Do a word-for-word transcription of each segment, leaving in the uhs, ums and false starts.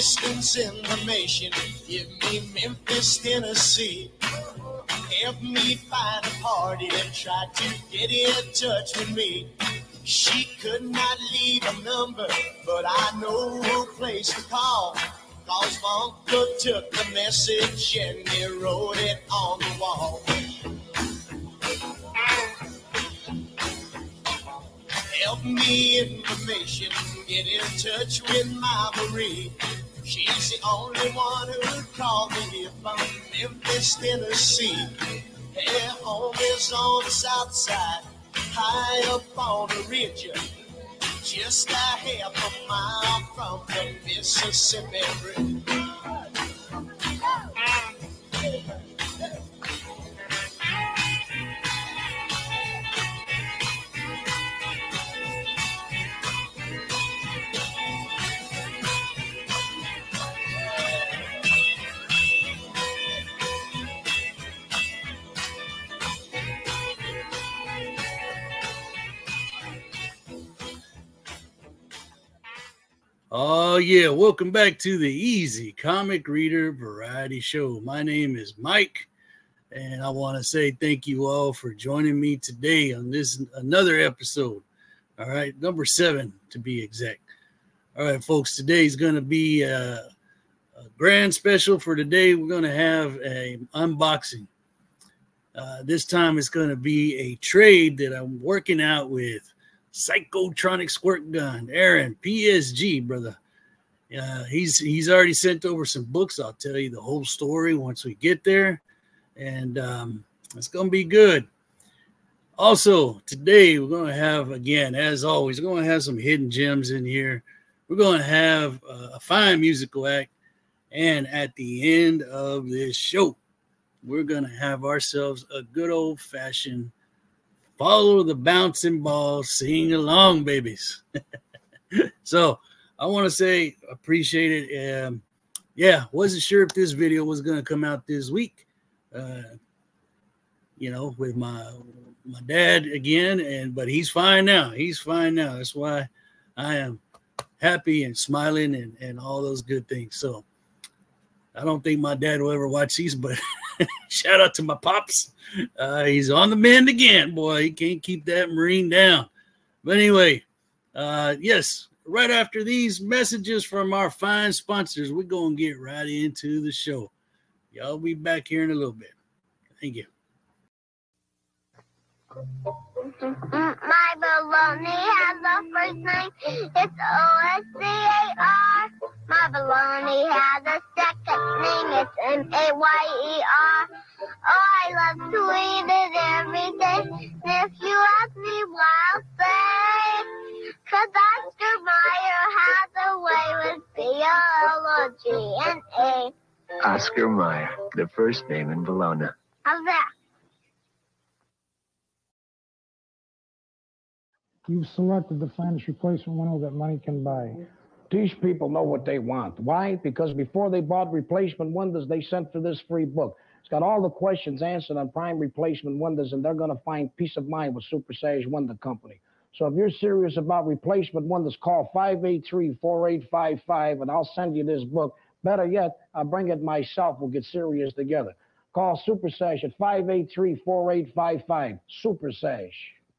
distance information. Give me Memphis, Tennessee. Help me find a party that tried to get in touch with me. She could not leave a number, but I know who place to call. Cause my uncle took the message and he wrote it on the wall. Help me information, get in touch with my Marie. She's the only one who called me here from Memphis, Tennessee. Her home is on the south side, high up on the ridge, just a half a mile from the Mississippi Bridge. Oh, yeah. Welcome back to the Easy Comic Reader Variety Show. My name is Mike, and I want to say thank you all for joining me today on this another episode. All right, number seven to be exact. All right, folks, today is going to be a, a grand special for today. We're going to have an unboxing. Uh, this time it's going to be a trade that I'm working out with Psychotronic Squirt Gun, Aaron, P S G, brother. Uh, he's he's already sent over some books. I'll tell you the whole story once we get there, and um, it's gonna be good. Also, today we're gonna have, again, as always, we're gonna have some hidden gems in here. We're gonna have uh, a fine musical act, and at the end of this show, we're gonna have ourselves a good old-fashioned follow the bouncing ball, sing along, babies. So I want to say appreciate it. Um, yeah, wasn't sure if this video was going to come out this week. Uh, you know, with my my dad again, and but he's fine now. He's fine now. That's why I am happy and smiling and and all those good things. So I don't think my dad will ever watch these, but shout out to my pops. Uh, he's on the mend again, boy. He can't keep that Marine down. But anyway, uh, yes, right after these messages from our fine sponsors, we're going to get right into the show. Y'all be back here in a little bit. Thank you. My baloney has a first name. It's O S C A R. My baloney has a second name. It's M A Y E R. Oh, I love to eat it every day. And if you ask me why, I'll say, 'cause Oscar Mayer has a way with B O L O G N A. Oscar Mayer, the first name in Bologna. How's that? You've selected the finest replacement window that money can buy. These people know what they want. Why? Because before they bought replacement windows, they sent for this free book. It's got all the questions answered on prime replacement windows, and they're going to find peace of mind with Super Sage Window Company. So if you're serious about replacement windows, call five eight three, four eight five five, and I'll send you this book. Better yet, I'll bring it myself. We'll get serious together. Call Super Sage at five eight three, four eight five five. Super Sage.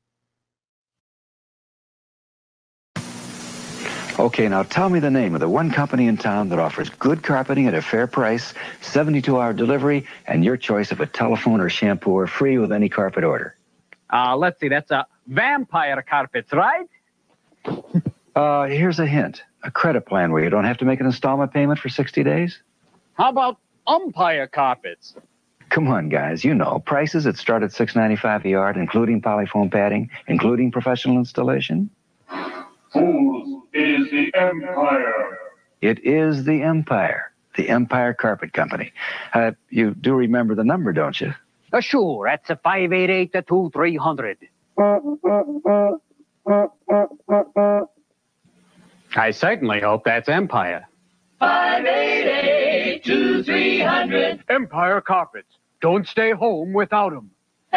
Okay, now tell me the name of the one company in town that offers good carpeting at a fair price, seventy-two hour delivery, and your choice of a telephone or shampoo are free with any carpet order. Uh, let's see, that's a Vampire Carpets, right? Uh, here's a hint. A credit plan where you don't have to make an installment payment for sixty days. How about Umpire Carpets? Come on, guys, you know, prices that start at six ninety-five a yard, including polyfoam padding, including professional installation. Fools, it is the Empire. It is the Empire, the Empire Carpet Company. Uh, you do remember the number, don't you? Uh, sure, that's a five eight eight to two three hundred. I certainly hope that's Empire. five eight eight, two three hundred. Empire Carpets. Don't stay home without them.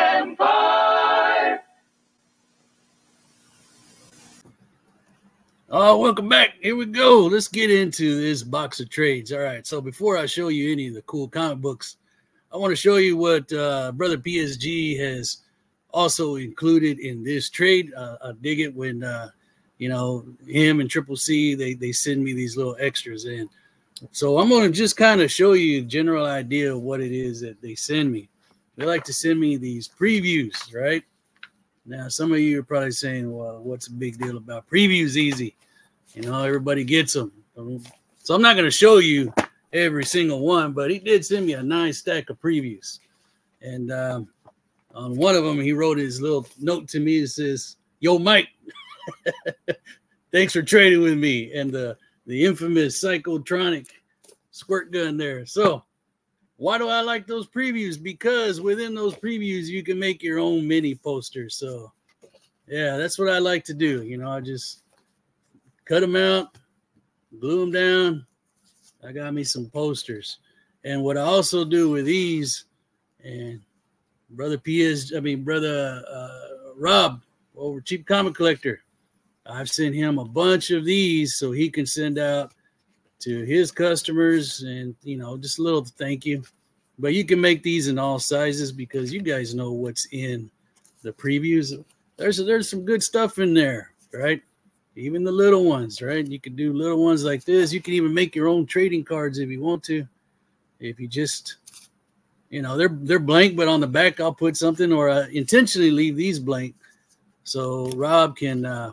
Empire! Oh, welcome back. Here we go. Let's get into this box of trades. All right. So before I show you any of the cool comic books, I want to show you what uh, Brother P S G has also included in this trade. Uh, I dig it when, uh, you know, him and Triple C, they, they send me these little extras in. So I'm going to just kind of show you a general idea of what it is that they send me. They like to send me these previews, right? Now, some of you are probably saying, well, what's the big deal about previews? Easy. You know, everybody gets them. So I'm not going to show you every single one, but he did send me a nice stack of previews. And um, on one of them, he wrote his little note to me. It says, yo, Mike, thanks for trading with me. And the, the infamous Psychotronic squirt gun there. So why do I like those previews? Because within those previews, you can make your own mini posters. So, yeah, that's what I like to do. You know, I just cut them out, glue them down. I got me some posters. And what I also do with these, and Brother P S, I mean, Brother uh, Rob over Cheap Comic Collector, I've sent him a bunch of these so he can send out to his customers and, you know, just a little thank you. But you can make these in all sizes because you guys know what's in the previews. There's, there's some good stuff in there, right? Even the little ones, right? You can do little ones like this. You can even make your own trading cards if you want to. If you just, you know, they're, they're blank, but on the back I'll put something, or I intentionally leave these blank so Rob can uh,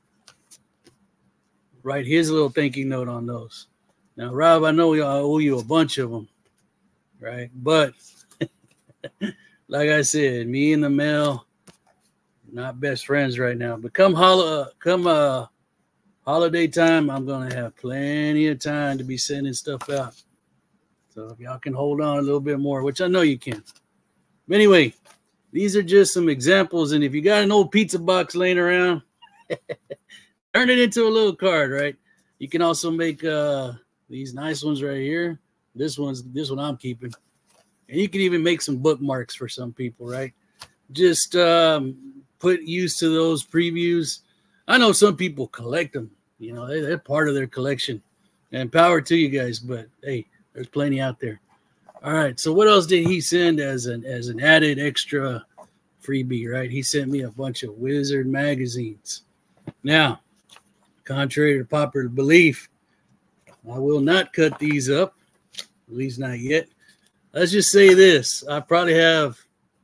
write his little thank you note on those. Now, Rob, I know I owe you a bunch of them, right? But like I said, me and the mail, not best friends right now. But come hol- come uh, holiday time, I'm going to have plenty of time to be sending stuff out. So if y'all can hold on a little bit more, which I know you can. But anyway, these are just some examples. And if you got an old pizza box laying around, turn it into a little card, right? You can also make uh, these nice ones right here. This one's this one I'm keeping. And you can even make some bookmarks for some people, right? Just um, put use to those previews. I know some people collect them. You know, they, they're part of their collection. And power to you guys, but hey, there's plenty out there. All right, so what else did he send as an as an added extra freebie, right? He sent me a bunch of Wizard magazines. Now, contrary to popular belief, I will not cut these up, at least not yet. Let's just say this. I probably have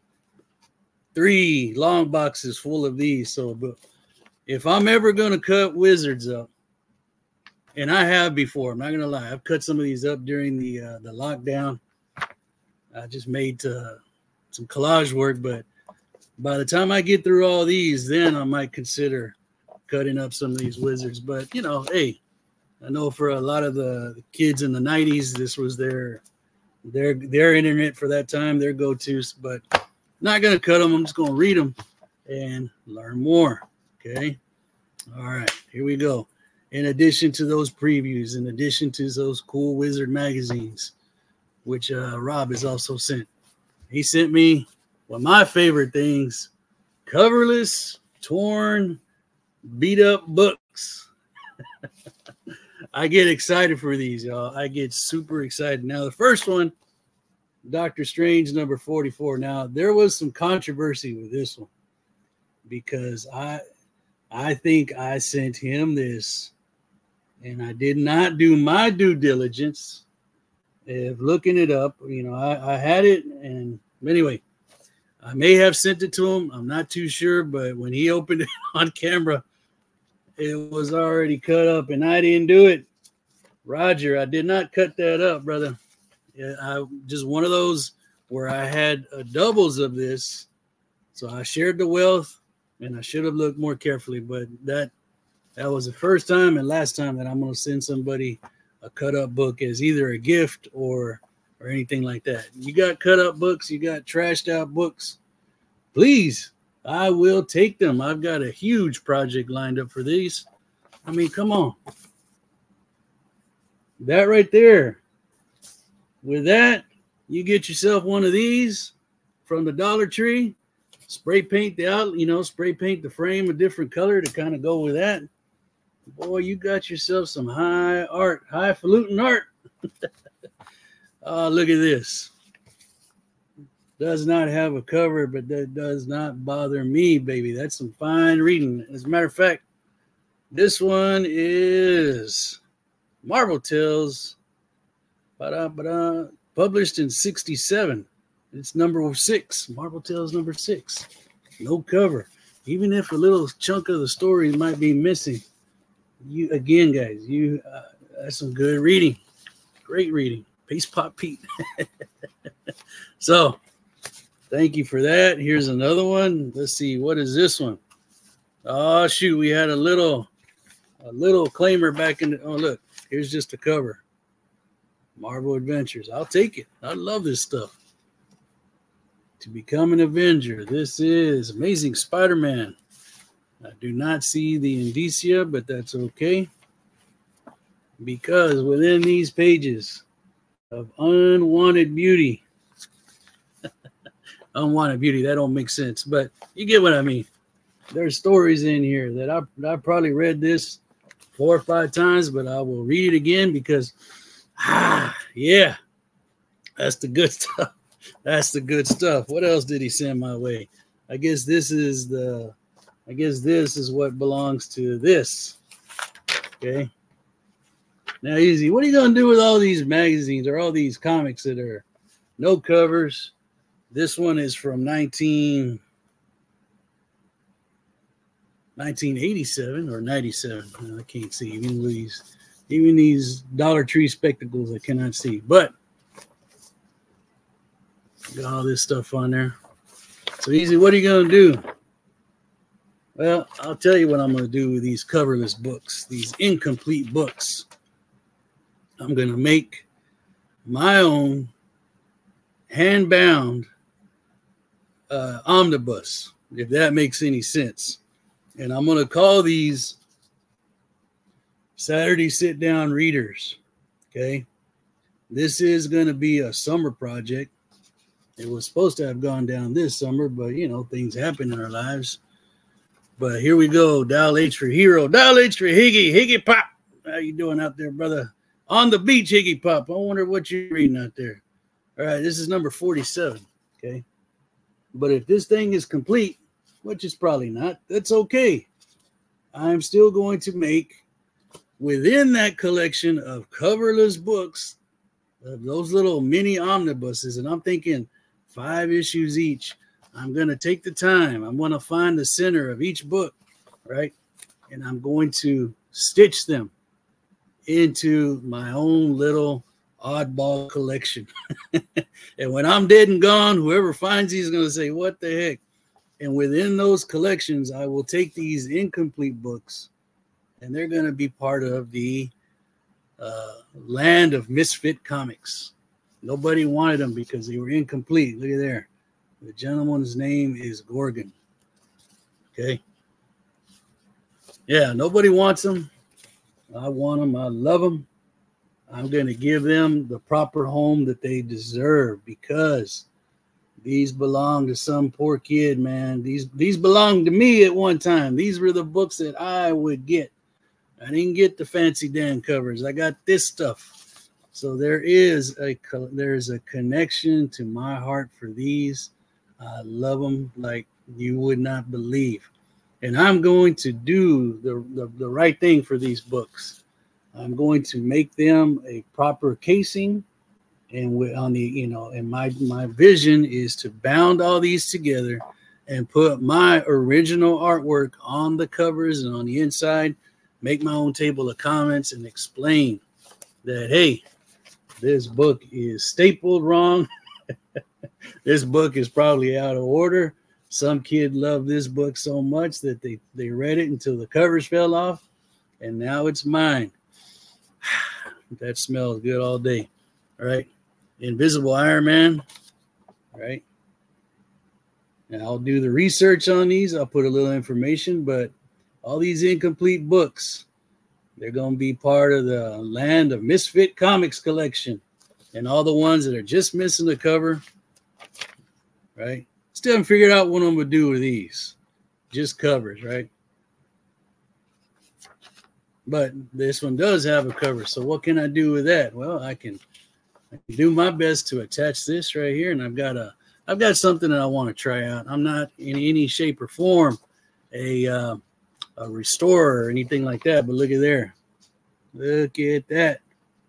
three long boxes full of these. So but if I'm ever going to cut Wizards up, and I have before, I'm not going to lie, I've cut some of these up during the uh, the lockdown. I just made uh, some collage work, but by the time I get through all these, then I might consider cutting up some of these Wizards. But, you know, hey, I know for a lot of the kids in the nineties, this was their their their internet for that time, their go-tos. But not going to cut them. I'm just going to read them and learn more, okay? All right, here we go. In addition to those previews, in addition to those cool Wizard magazines, which uh, Rob has also sent. He sent me one of my favorite things, coverless, torn, beat up books. I get excited for these, y'all. I get super excited. Now, the first one, Doctor Strange number forty-four. Now, there was some controversy with this one because I, I think I sent him this, and I did not do my due diligence of looking it up. You know, I, I had it, and anyway, I may have sent it to him. I'm not too sure, but when he opened it on camera, it was already cut up, and I didn't do it. Roger, I did not cut that up, brother. I just one of those where I had a doubles of this, so I shared the wealth, and I should have looked more carefully. But that that was the first time and last time that I'm going to send somebody a cut up book as either a gift or or anything like that. You got cut up books, you got trashed out books, please, I will take them. I've got a huge project lined up for these. I mean, come on. That right there. With that, you get yourself one of these from the Dollar Tree. Spray paint the out, you know, spray paint the frame a different color to kind of go with that. Boy, you got yourself some high art, highfalutin art. Oh, look at this. Does not have a cover, but that does not bother me, baby. That's some fine reading. As a matter of fact, this one is Marvel Tales, ba-da, ba-da, published in sixty-seven. It's number six. Marvel Tales number six. No cover. Even if a little chunk of the story might be missing. You again, guys, you uh, that's some good reading. Great reading. Peace Pop Pete. So, thank you for that. Here's another one. Let's see. What is this one? Oh, shoot. We had a little a little claimer back in the, oh, look. Here's just a cover. Marvel Adventures. I'll take it. I love this stuff. To Become an Avenger. This is Amazing Spider-Man. I do not see the indicia, but that's okay. Because within these pages of unwanted beauty, unwanted beauty, that don't make sense, but you get what I mean. There's stories in here that I, I probably read this four or five times, but I will read it again because, ah, yeah, that's the good stuff. That's the good stuff. What else did he send my way? I guess this is the, I guess this is what belongs to this. Okay. Now, Easy, what are you going to do with all these magazines or all these comics that are no covers? This one is from nineteen, nineteen eighty-seven or ninety-seven. I can't see. Even these, even these Dollar Tree spectacles I cannot see. But got all this stuff on there. So, Easy, what are you going to do? Well, I'll tell you what I'm going to do with these coverless books, these incomplete books. I'm going to make my own hand-bound uh, omnibus, if that makes any sense. And I'm going to call these Saturday Sit-Down Readers, okay? This is going to be a summer project. It was supposed to have gone down this summer, but, you know, things happen in our lives. But here we go. Dial H for Hero. Dial H for Higgy. Higgy Pop. How you doing out there, brother? On the beach, Higgy Pop. I wonder what you're reading out there. All right, this is number forty-seven, okay? But if this thing is complete, which is probably not, that's okay. I'm still going to make, within that collection of coverless books, of those little mini omnibuses, and I'm thinking five issues each. I'm going to take the time. I'm going to find the center of each book, right? And I'm going to stitch them into my own little oddball collection. And when I'm dead and gone, whoever finds these is going to say, what the heck? And within those collections, I will take these incomplete books, and they're going to be part of the uh, land of misfit comics. Nobody wanted them because they were incomplete. Look at there. The gentleman's name is Gorgon. Okay. Yeah, nobody wants them. I want them. I love them. I'm going to give them the proper home that they deserve because these belong to some poor kid, man. These these belonged to me at one time. These were the books that I would get. I didn't get the fancy Dan covers. I got this stuff. So there is a there's a connection to my heart for these. I love them like you would not believe. And I'm going to do the, the, the right thing for these books. I'm going to make them a proper casing. And we, on the, you know, and my, my vision is to bound all these together and put my original artwork on the covers and on the inside, make my own table of comments and explain that, hey, this book is stapled wrong. This book is probably out of order. Some kid loved this book so much that they, they read it until the covers fell off, and now it's mine. That smells good all day. All right. Invisible Iron Man. All right. And I'll do the research on these. I'll put a little information, but all these incomplete books, they're going to be part of the land of Misfit Comics collection. And all the ones that are just missing the cover, right? Still haven't figured out what I'm going to do with these. Just covers, right? but this one does have a cover. So what can I do with that? Well, I can, I can do my best to attach this right here, and I've got a I've got something that I want to try out. I'm not in any shape or form a uh, a restorer or anything like that, but look at there. Look at that.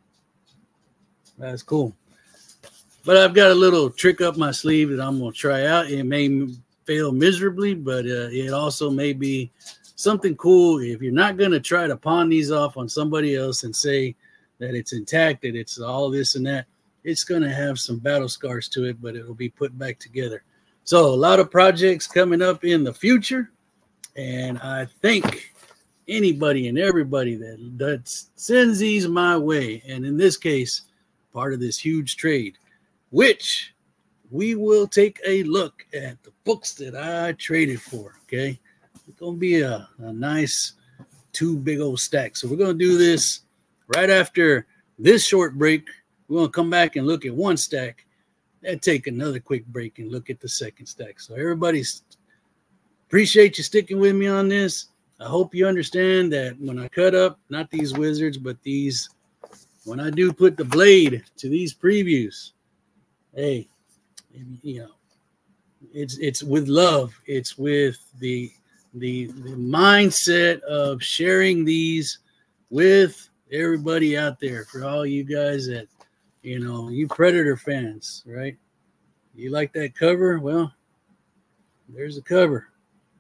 That's cool. But I've got a little trick up my sleeve that I'm going to try out. It may fail miserably, but uh, it also may be something cool. If you're not going to try to pawn these off on somebody else and say that it's intact, that it's all this and that, it's going to have some battle scars to it, but it'll be put back together. So a lot of projects coming up in the future. And I thank anybody and everybody that, that sends these my way. And in this case, part of this huge trade, which we will take a look at the books that I traded for, okay? It's going to be a, a nice two big old stacks. So we're going to do this right after this short break. We're going to come back and look at one stack and take another quick break and look at the second stack. So everybody's appreciate you sticking with me on this. I hope you understand that when I cut up, not these wizards, but these, when I do put the blade to these previews, hey, you know, it's it's with love. It's with the the the mindset of sharing these with everybody out there. For all you guys that, you know, you Predator fans, right? You like that cover? Well, there's a cover.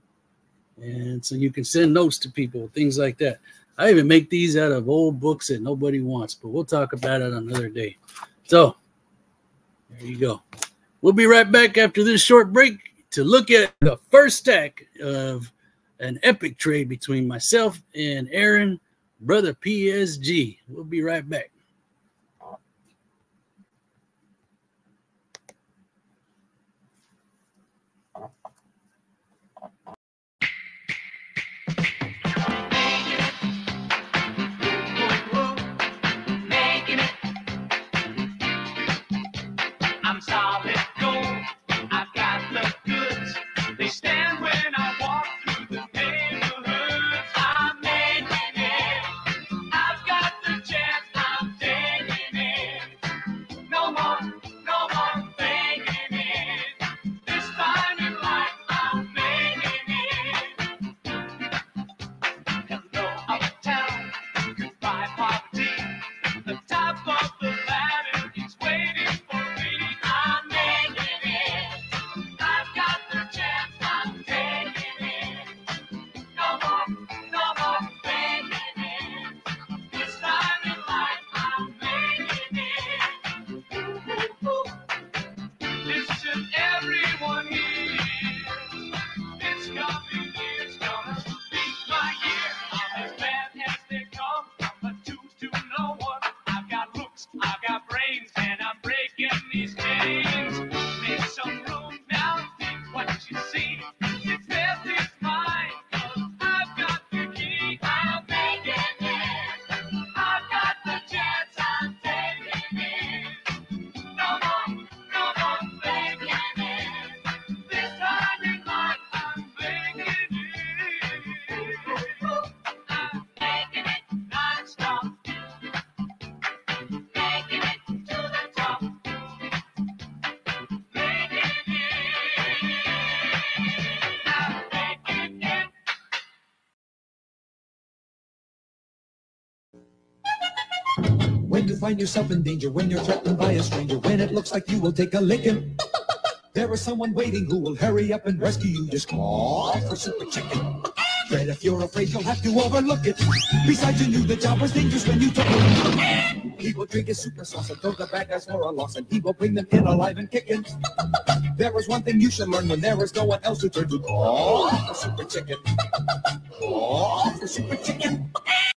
And so you can send notes to people, things like that. I even make these out of old books that nobody wants, but we'll talk about it another day. So there you go. We'll be right back after this short break to look at the first stack of an epic trade between myself and Aaron, Brother P S G. We'll be right back. I'm solid gold. I've got the goods. They stand when I walk through the neighborhoods. I'm making it. I've got the chance. I'm taking it. No more, no more faking it. This time in life, I'm making it. Hello, uptown. Goodbye, poverty. The top of the ladder is waiting for me. I'm making it. I've got the chance. I'm taking it. No more, no more faking it. This time in life, I'm making it. Ooh, ooh, ooh. Listen, everyone here. It's coming, it's gonna be my year. I'm as bad as they come. I'm a two to no one. I've got looks, I've got brains, and I'm breaking these chains. Make some room now, think what you see. Success is mine, 'cause I've got the key. I'm making it. I've got the chance, I'm taking it. No more, no more faking it. This time in life, I'm making it. I'm making it non-stop. Making it to the top. Making it. I'm making it. When you find yourself in danger, when you're threatened by a stranger, when it looks like you will take a licking, there is someone waiting who will hurry up and rescue you. Just call for Super Chicken. But if you're afraid, you'll have to overlook it. Besides, you knew the job was dangerous when you took it. He will drink his super sauce and throw the bad guys for a loss, and he will bring them in alive and kicking. There is one thing you should learn when there is no one else to turn to. Call for Super Chicken. Call for Super Chicken.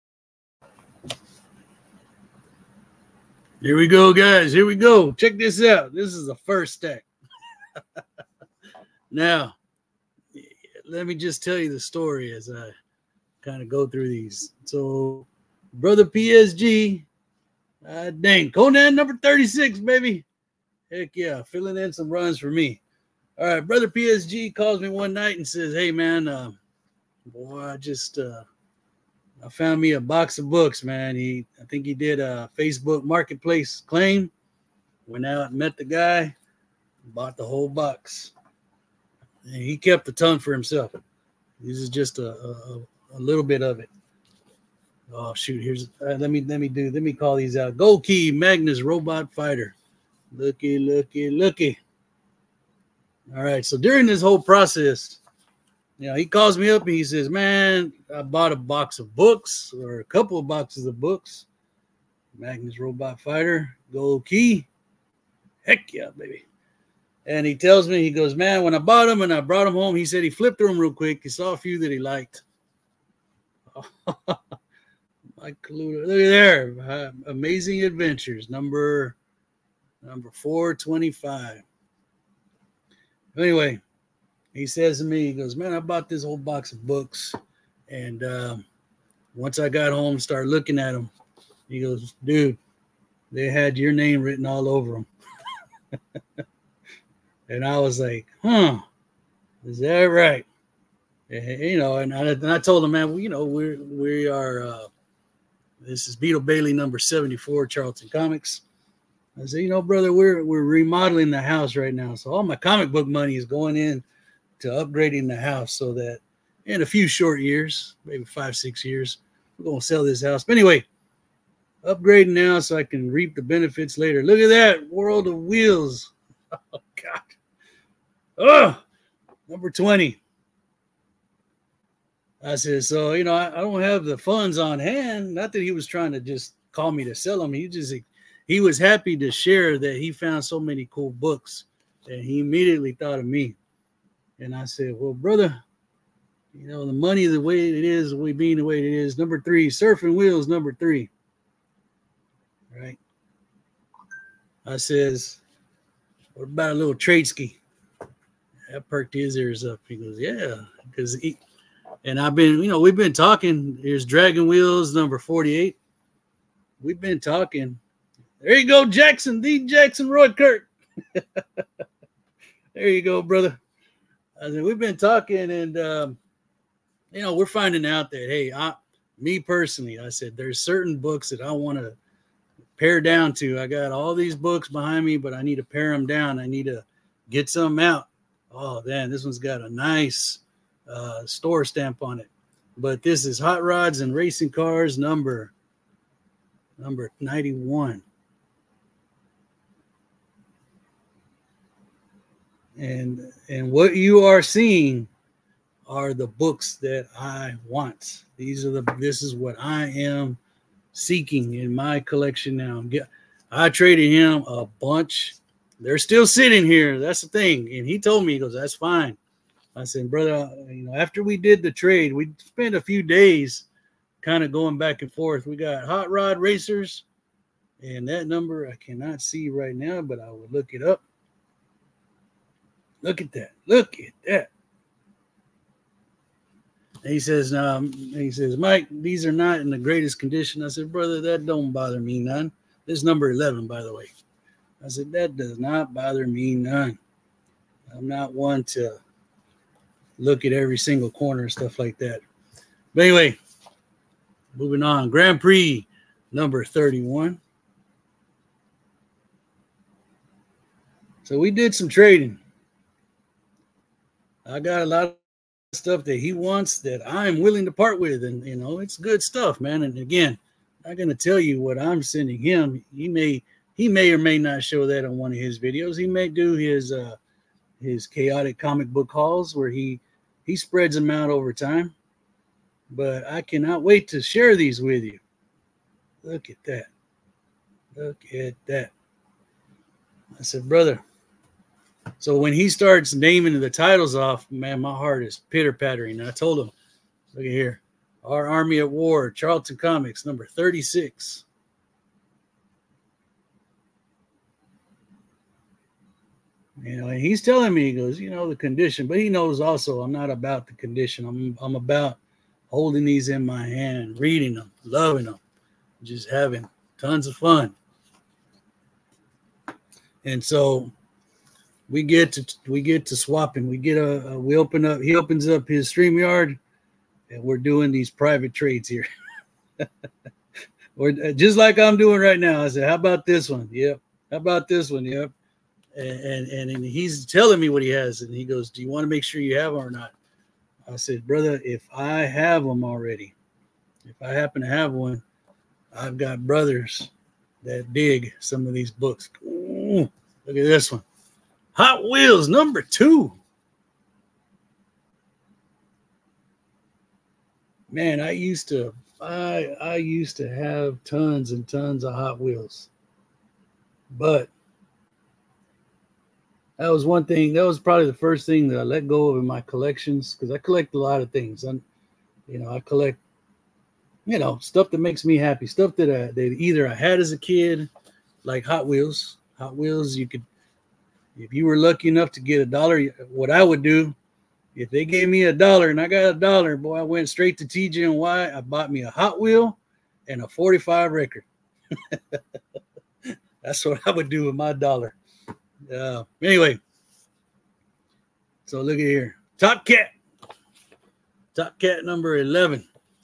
Here we go, guys. Here we go. Check this out. This is the first stack. Now, let me just tell you the story as I kind of go through these. So, Brother P S G, uh, dang, Conan number thirty-six, baby. Heck yeah, filling in some runs for me. All right, Brother P S G calls me one night and says, hey, man, uh, boy, I just uh, I found me a box of books, man. He, I think he did a Facebook Marketplace claim. Went out and met the guy, bought the whole box. And he kept a ton for himself. This is just a, a, a little bit of it. Oh shoot! Here's uh, let me let me do let me call these out. Gold Key Magnus Robot Fighter. Looky, looky, looky. All right. So during this whole process, you know, he calls me up and he says, "Man, I bought a box of books or a couple of boxes of books. Magnus Robot Fighter, Gold Key. Heck yeah, baby." And he tells me, he goes, "Man, when I bought them and I brought them home," he said he flipped through them real quick. He saw a few that he liked. Mike Kaluta. Look at there. Uh, Amazing Adventures, number number four twenty-five. Anyway, he says to me, he goes, "Man, I bought this whole box of books. And um, once I got home, started looking at them, he goes, dude, they had your name written all over them." And I was like, huh, is that right? And, you know, and I, and I told him, man, well, you know, we're, we are, uh, this is Beetle Bailey number seventy-four, Charlton Comics. I said, you know, brother, we're, we're remodeling the house right now. So all my comic book money is going in to upgrading the house so that in a few short years, maybe five, six years, we're going to sell this house. But anyway, upgrading now so I can reap the benefits later. Look at that, World of Wheels. Oh, God. Oh, number twenty. I said, so, you know, I, I don't have the funds on hand. Not that he was trying to just call me to sell them. He just, he was happy to share that he found so many cool books. And he immediately thought of me. And I said, well, brother, you know, the money, the way it is, the way being the way it is. Number three, Surfing Wheels, number three. Right. I says, what about a little trade ski? That perked his ears up. He goes, yeah, because he, and I've been, you know, we've been talking. Here's Dragon Wheels, number forty-eight. We've been talking. There you go, Jackson, D. Jackson Roy Kirk. There you go, brother. I said, we've been talking, and, um, you know, we're finding out that, hey, I, me personally, I said, there's certain books that I want to pare down to. I got all these books behind me, but I need to pare them down. I need to get some out. Oh, man, this one's got a nice uh, store stamp on it. But this is Hot Rods and Racing Cars number, number ninety-one. And, and what you are seeing are the books that I want. These are the, this is what I am seeking in my collection now. I traded him a bunch. They're still sitting here. That's the thing. And he told me, he goes, that's fine. I said, brother, you know, after we did the trade, we spent a few days kind of going back and forth. We got Hot Rod Racers, and that number I cannot see right now, but I will look it up. Look at that. Look at that. And he says, um, he says, Mike, these are not in the greatest condition. I said, brother, that don't bother me none. This is number eleven, by the way. I said, that does not bother me none. I'm not one to look at every single corner and stuff like that. But anyway, moving on. Grand Prix number thirty-one. So we did some trading. I got a lot of stuff that he wants that I'm willing to part with. And, you know, it's good stuff, man. And again, I'm not going to tell you what I'm sending him. He may... He may or may not show that on one of his videos. He may do his uh, his chaotic comic book hauls where he he spreads them out over time. But I cannot wait to share these with you. Look at that. Look at that. I said, brother. So when he starts naming the titles off, man, my heart is pitter-pattering. And I told him, look at here. Our Army at War, Charlton Comics, number thirty-six. You know, and he's telling me, he goes, you know, the condition, but he knows also I'm not about the condition. I'm I'm about holding these in my hand, reading them, loving them, just having tons of fun. And so we get to we get to swapping. We get a, a we open up. He opens up his StreamYard, and we're doing these private trades here. Or just like I'm doing right now. I said, how about this one? Yep. How about this one? Yep. And, and, and he's telling me what he has. And he goes, do you want to make sure you have them or not? I said, brother, if I have them already, if I happen to have one, I've got brothers that dig some of these books. Ooh, look at this one. Hot Wheels number two. Man, I used to I I used to have tons and tons of Hot Wheels. But that was one thing. That was probably the first thing that I let go of in my collections, because I collect a lot of things. I'm, you know, I collect, you know, stuff that makes me happy, stuff that I, that either I had as a kid, like Hot Wheels. Hot Wheels, you could, if you were lucky enough to get a dollar, what I would do, if they gave me a dollar and I got a dollar, boy, I went straight to T G N Y. I bought me a Hot Wheel and a forty-five record. That's what I would do with my dollar. Uh, anyway, so look at here. Top Cat. Top Cat number eleven.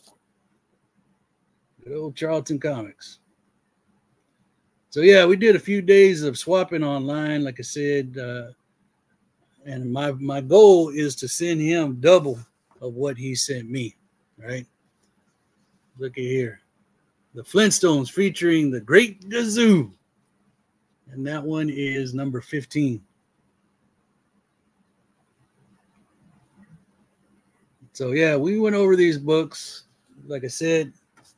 Good old Charlton Comics. So, yeah, we did a few days of swapping online, like I said. Uh, and my, my goal is to send him double of what he sent me, right? Look at here. The Flintstones featuring the Great Gazoo. And that one is number fifteen. So, yeah, we went over these books. Like I said,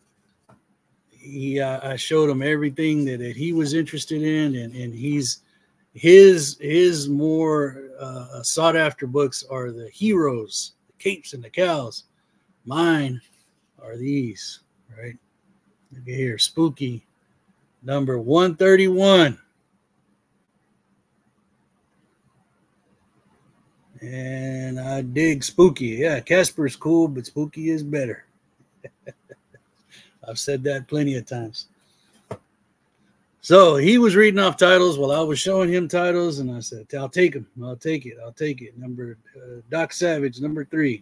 he, uh, I showed him everything that, that he was interested in. And, and he's his, his more uh, sought after books are the heroes, the capes and the cows. Mine are these, right? Look at here. Spooky number one thirty-one. And I dig Spooky. Yeah, Casper's cool, but Spooky is better. I've said that plenty of times. So he was reading off titles while I was showing him titles, and I said, I'll take them. I'll take it. I'll take it. Number uh, Doc Savage, number three.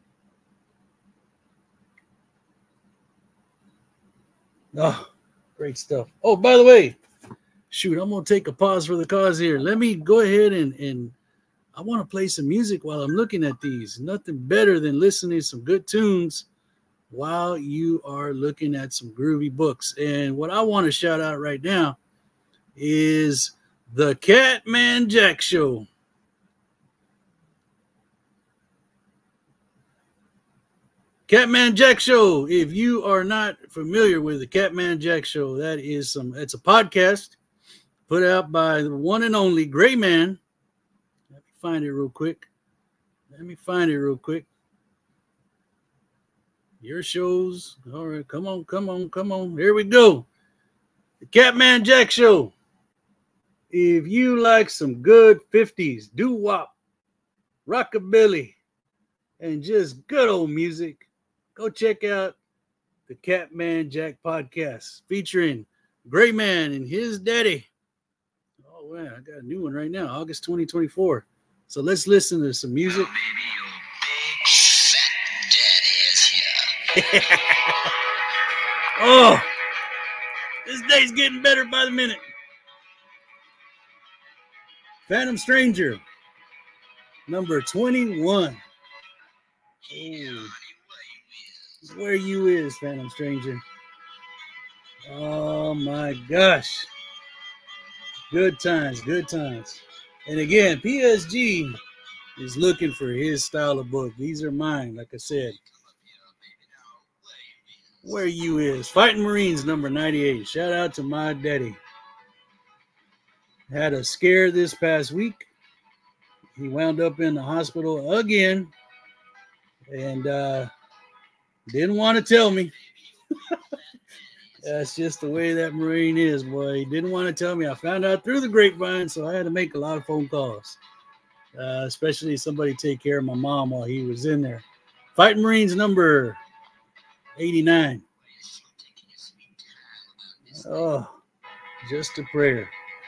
Oh, great stuff. Oh, by the way, shoot, I'm going to take a pause for the cause here. Let me go ahead and, and I want to play some music while I'm looking at these. Nothing better than listening to some good tunes while you are looking at some groovy books. And what I want to shout out right now is the Catman Jack Show. Catman Jack Show. If you are not familiar with the Catman Jack Show, that is some, it's a podcast put out by the one and only Gray Man. Let me find it real quick. Let me find it real quick. Your shows. All right, come on, come on, come on. Here we go. The Catman Jack Show. If you like some good fifties, doo-wop, rockabilly, and just good old music, go check out the Catman Jack podcast featuring Gray Man and his daddy. Oh, man, I got a new one right now, August twenty twenty-four. So let's listen to some music. Oh, this day's getting better by the minute. Phantom Stranger, number twenty-one. Oh, where you is, Phantom Stranger. Oh my gosh. Good times, good times. And again, P S G is looking for his style of book. These are mine, like I said. Where you is. Fighting Marines, number ninety-eight. Shout out to my daddy. Had a scare this past week. He wound up in the hospital again. And uh, didn't want to tell me. That's just the way that Marine is, boy. He didn't want to tell me. I found out through the grapevine, so I had to make a lot of phone calls. Uh, especially somebody take care of my mom while he was in there. Fighting Marines, number eighty-nine. Oh, just a prayer.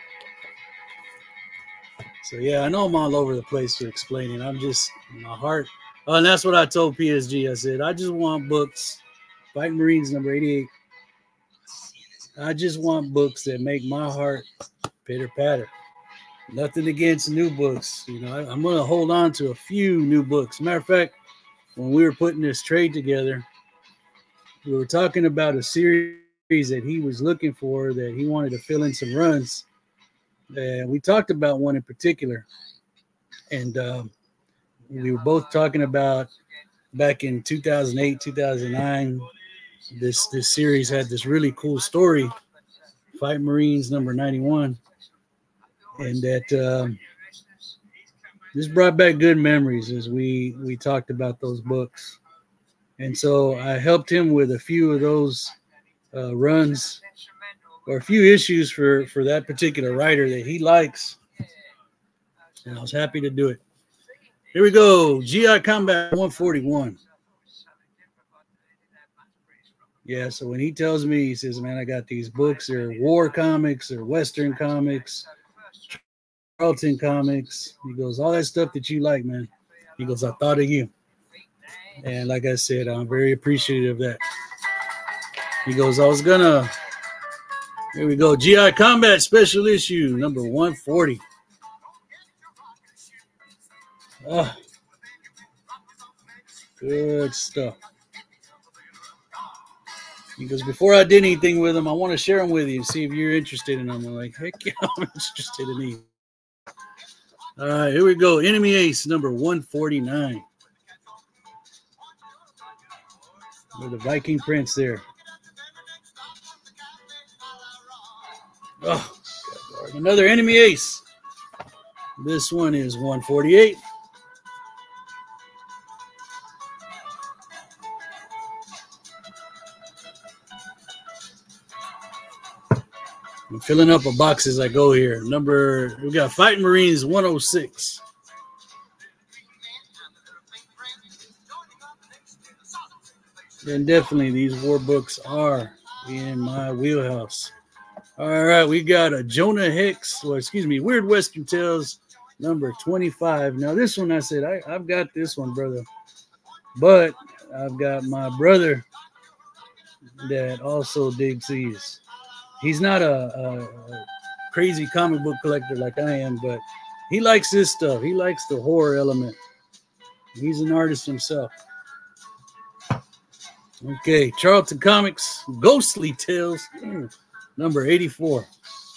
So, yeah, I know I'm all over the place for explaining. I'm just, my heart. Oh, and that's what I told P S G. I said, I just want books Fighting Marines number eighty-eight. I just want books that make my heart pitter patter. Nothing against new books. You know, I, I'm going to hold on to a few new books. Matter of fact, when we were putting this trade together, we were talking about a series that he was looking for that he wanted to fill in some runs. And we talked about one in particular. And um, we were both talking about back in two thousand eight, two thousand nine, this, this series had this really cool story, Fight Marines number ninety-one. And that um, this brought back good memories as we, we talked about those books. And so I helped him with a few of those uh, runs or a few issues for, for that particular writer that he likes. And I was happy to do it. Here we go. G I Combat one forty-one. Yeah, so when he tells me, he says, man, I got these books. They're war comics or Western comics, Charlton comics. He goes, all that stuff that you like, man. He goes, I thought of you. And like I said, I'm very appreciative of that. He goes, I was going to, here we go. G I Combat Special Issue number one forty. Oh, good stuff. He goes, before I did anything with them, I want to share them with you and see if you're interested in them. I'm like, heck yeah, I'm interested in these. All right, here we go. Enemy Ace number one forty-nine. With the Viking Prince there. Oh, another Enemy Ace. This one is one forty-eight. I'm filling up a box as I go here. Number, we got Fighting Marines one oh six. And definitely these war books are in my wheelhouse. All right, we got a Jonah Hex, or excuse me, Weird Western Tales number twenty-five. Now this one I said, I, I've got this one, brother. But I've got my brother that also digs these. He's not a, a, a crazy comic book collector like I am, but he likes this stuff. He likes the horror element. He's an artist himself. Okay, Charlton Comics, Ghostly Tales, number eighty-four.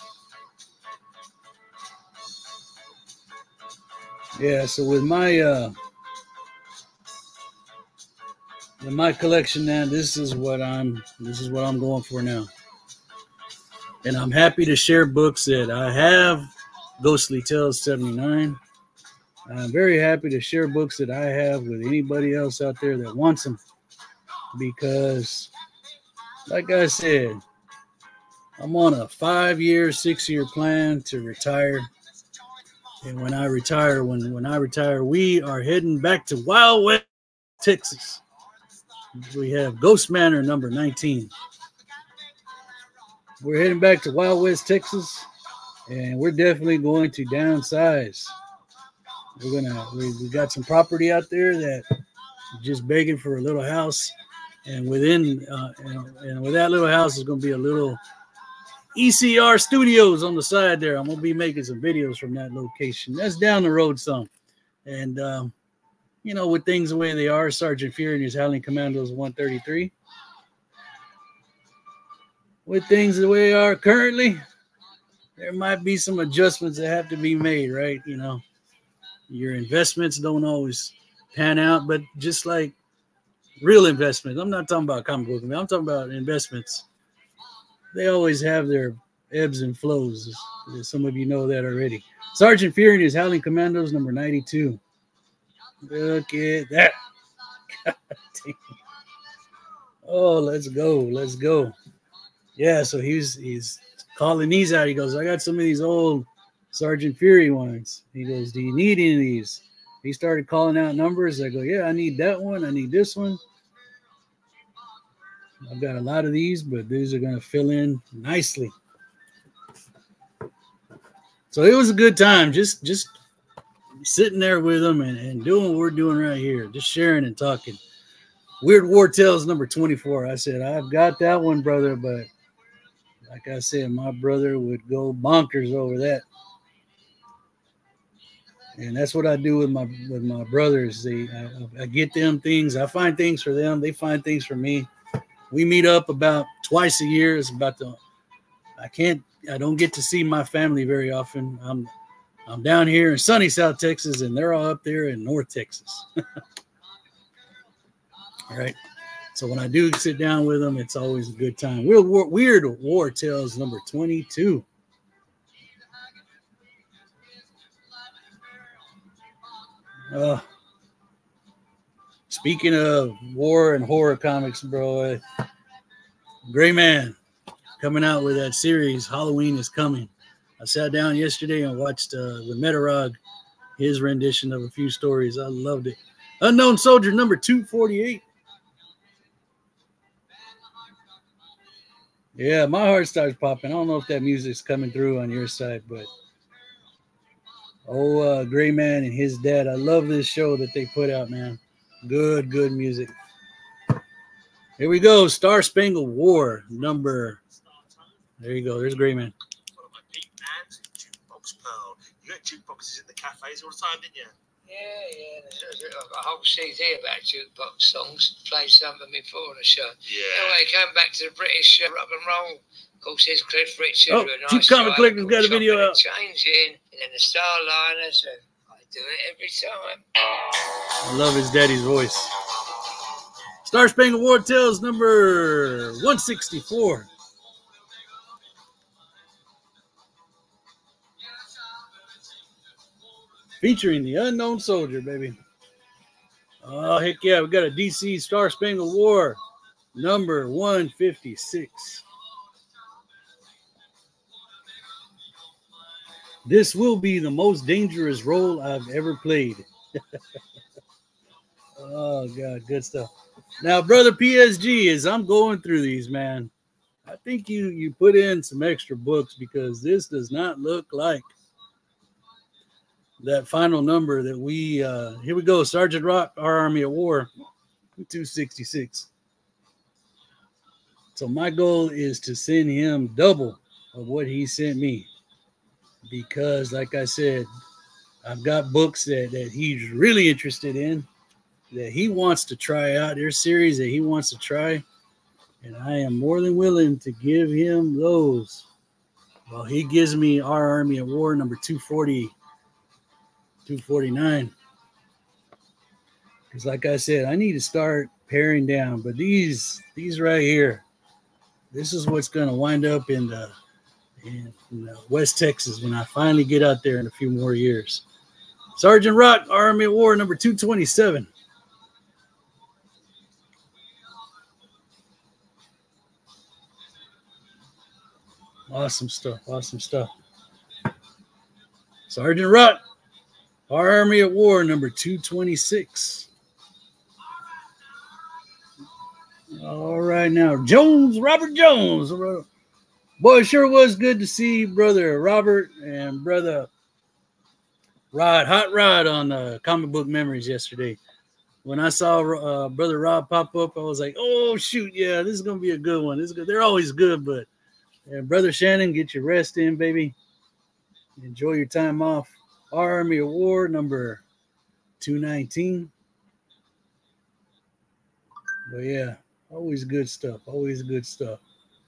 Yeah, so with my uh, with my collection now, this is what I'm this is what I'm going for now. And I'm happy to share books that I have, Ghostly Tales seventy-nine. I'm very happy to share books that I have with anybody else out there that wants them. Because, like I said, I'm on a five-year, six-year plan to retire. And when I retire, when, when I retire, we are heading back to Wild West, Texas. We have Ghost Manor number nineteen. We're heading back to Wild West, Texas, and we're definitely going to downsize. We're gonna we, we got some property out there that just begging for a little house, and within uh, and, and with that little house is going to be a little E C R Studios on the side there. I'm going to be making some videos from that location. That's down the road some, and um, you know, with things the way they are, Sergeant Fury and his Howling Commandos one thirty-three. With things the way they are currently, there might be some adjustments that have to be made, right? You know, your investments don't always pan out, but just like real investments, I'm not talking about comic book, I'm talking about investments. They always have their ebbs and flows. Some of you know that already. Sergeant Fury and his Howling Commandos number ninety-two. Look at that. God damn. Oh, let's go. Let's go. Yeah, so he's he's calling these out. He goes, I got some of these old Sergeant Fury ones. He goes, do you need any of these? He started calling out numbers. I go, yeah, I need that one. I need this one. I've got a lot of these, but these are going to fill in nicely. So it was a good time just, just sitting there with them and, and doing what we're doing right here, just sharing and talking. Weird War Tales number twenty-four. I said, I've got that one, brother, but like I said, my brother would go bonkers over that. And that's what I do with my with my brothers. They I, I get them things. I find things for them. They find things for me. We meet up about twice a year. It's about the I can't I don't get to see my family very often. I'm I'm down here in sunny South Texas, and they're all up there in North Texas. All right. So when I do sit down with them, it's always a good time. Weird War, Weird War Tales number twenty-two. Uh, speaking of war and horror comics, bro, uh, Gray Man coming out with that series, Halloween is Coming. I sat down yesterday and watched uh, with Metarog, his rendition of a few stories. I loved it. Unknown Soldier number two forty-eight. Yeah, my heart starts popping. I don't know if that music's coming through on your side, but oh, uh, Gray Man and his dad. I love this show that they put out, man. Good, good music. Here we go. Star Spangled War number. There you go. There's Gray Man. You had jukeboxes in the cafes all the time, didn't you? Yeah, yeah. There's a, a whole C D about jukebox songs. Played some of them before the show. Yeah. Anyway, going back to the British uh, rock and roll. Of course, there's Cliff Richard. Oh, with a Cheap nice Comic driver Collector's called got a video Chopping and out. Changing, and then the Starliners. And I do it every time. I love his daddy's voice. Star Spangled War Tales number one sixty-four. Featuring the Unknown Soldier, baby. Oh, heck yeah. We got a D C Star Spangled War number one fifty-six. This will be the most dangerous role I've ever played. Oh, God. Good stuff. Now, brother P S G, as I'm going through these, man, I think you, you put in some extra books because this does not look like that final number that we uh here we go. Sergeant Rock, Our Army at War, two sixty-six. So my goal is to send him double of what he sent me, because like I said, I've got books that, that he's really interested in, that he wants to try out. There's series that he wants to try, and I am more than willing to give him those. Well, he gives me Our Army at War number two forty. two forty-nine, because like I said, I need to start paring down, but these these right here, this is what's going to wind up in the in, in the West Texas when I finally get out there in a few more years. Sergeant Rock, Army at War number two twenty-seven. Awesome stuff, awesome stuff. Sergeant Rock, Our Army at War number two twenty-six. All right, now Jones, Robert Jones. Boy, it sure was good to see brother Robert and brother Rod, Hot Rod, on uh, Comic Book Memories yesterday. When I saw uh, brother Rod pop up, I was like, "Oh shoot, yeah, this is gonna be a good one. This is good. They're always good, but yeah, brother Shannon, get your rest in, baby. Enjoy your time off." Our Army of War number two nineteen. But yeah, always good stuff. Always good stuff.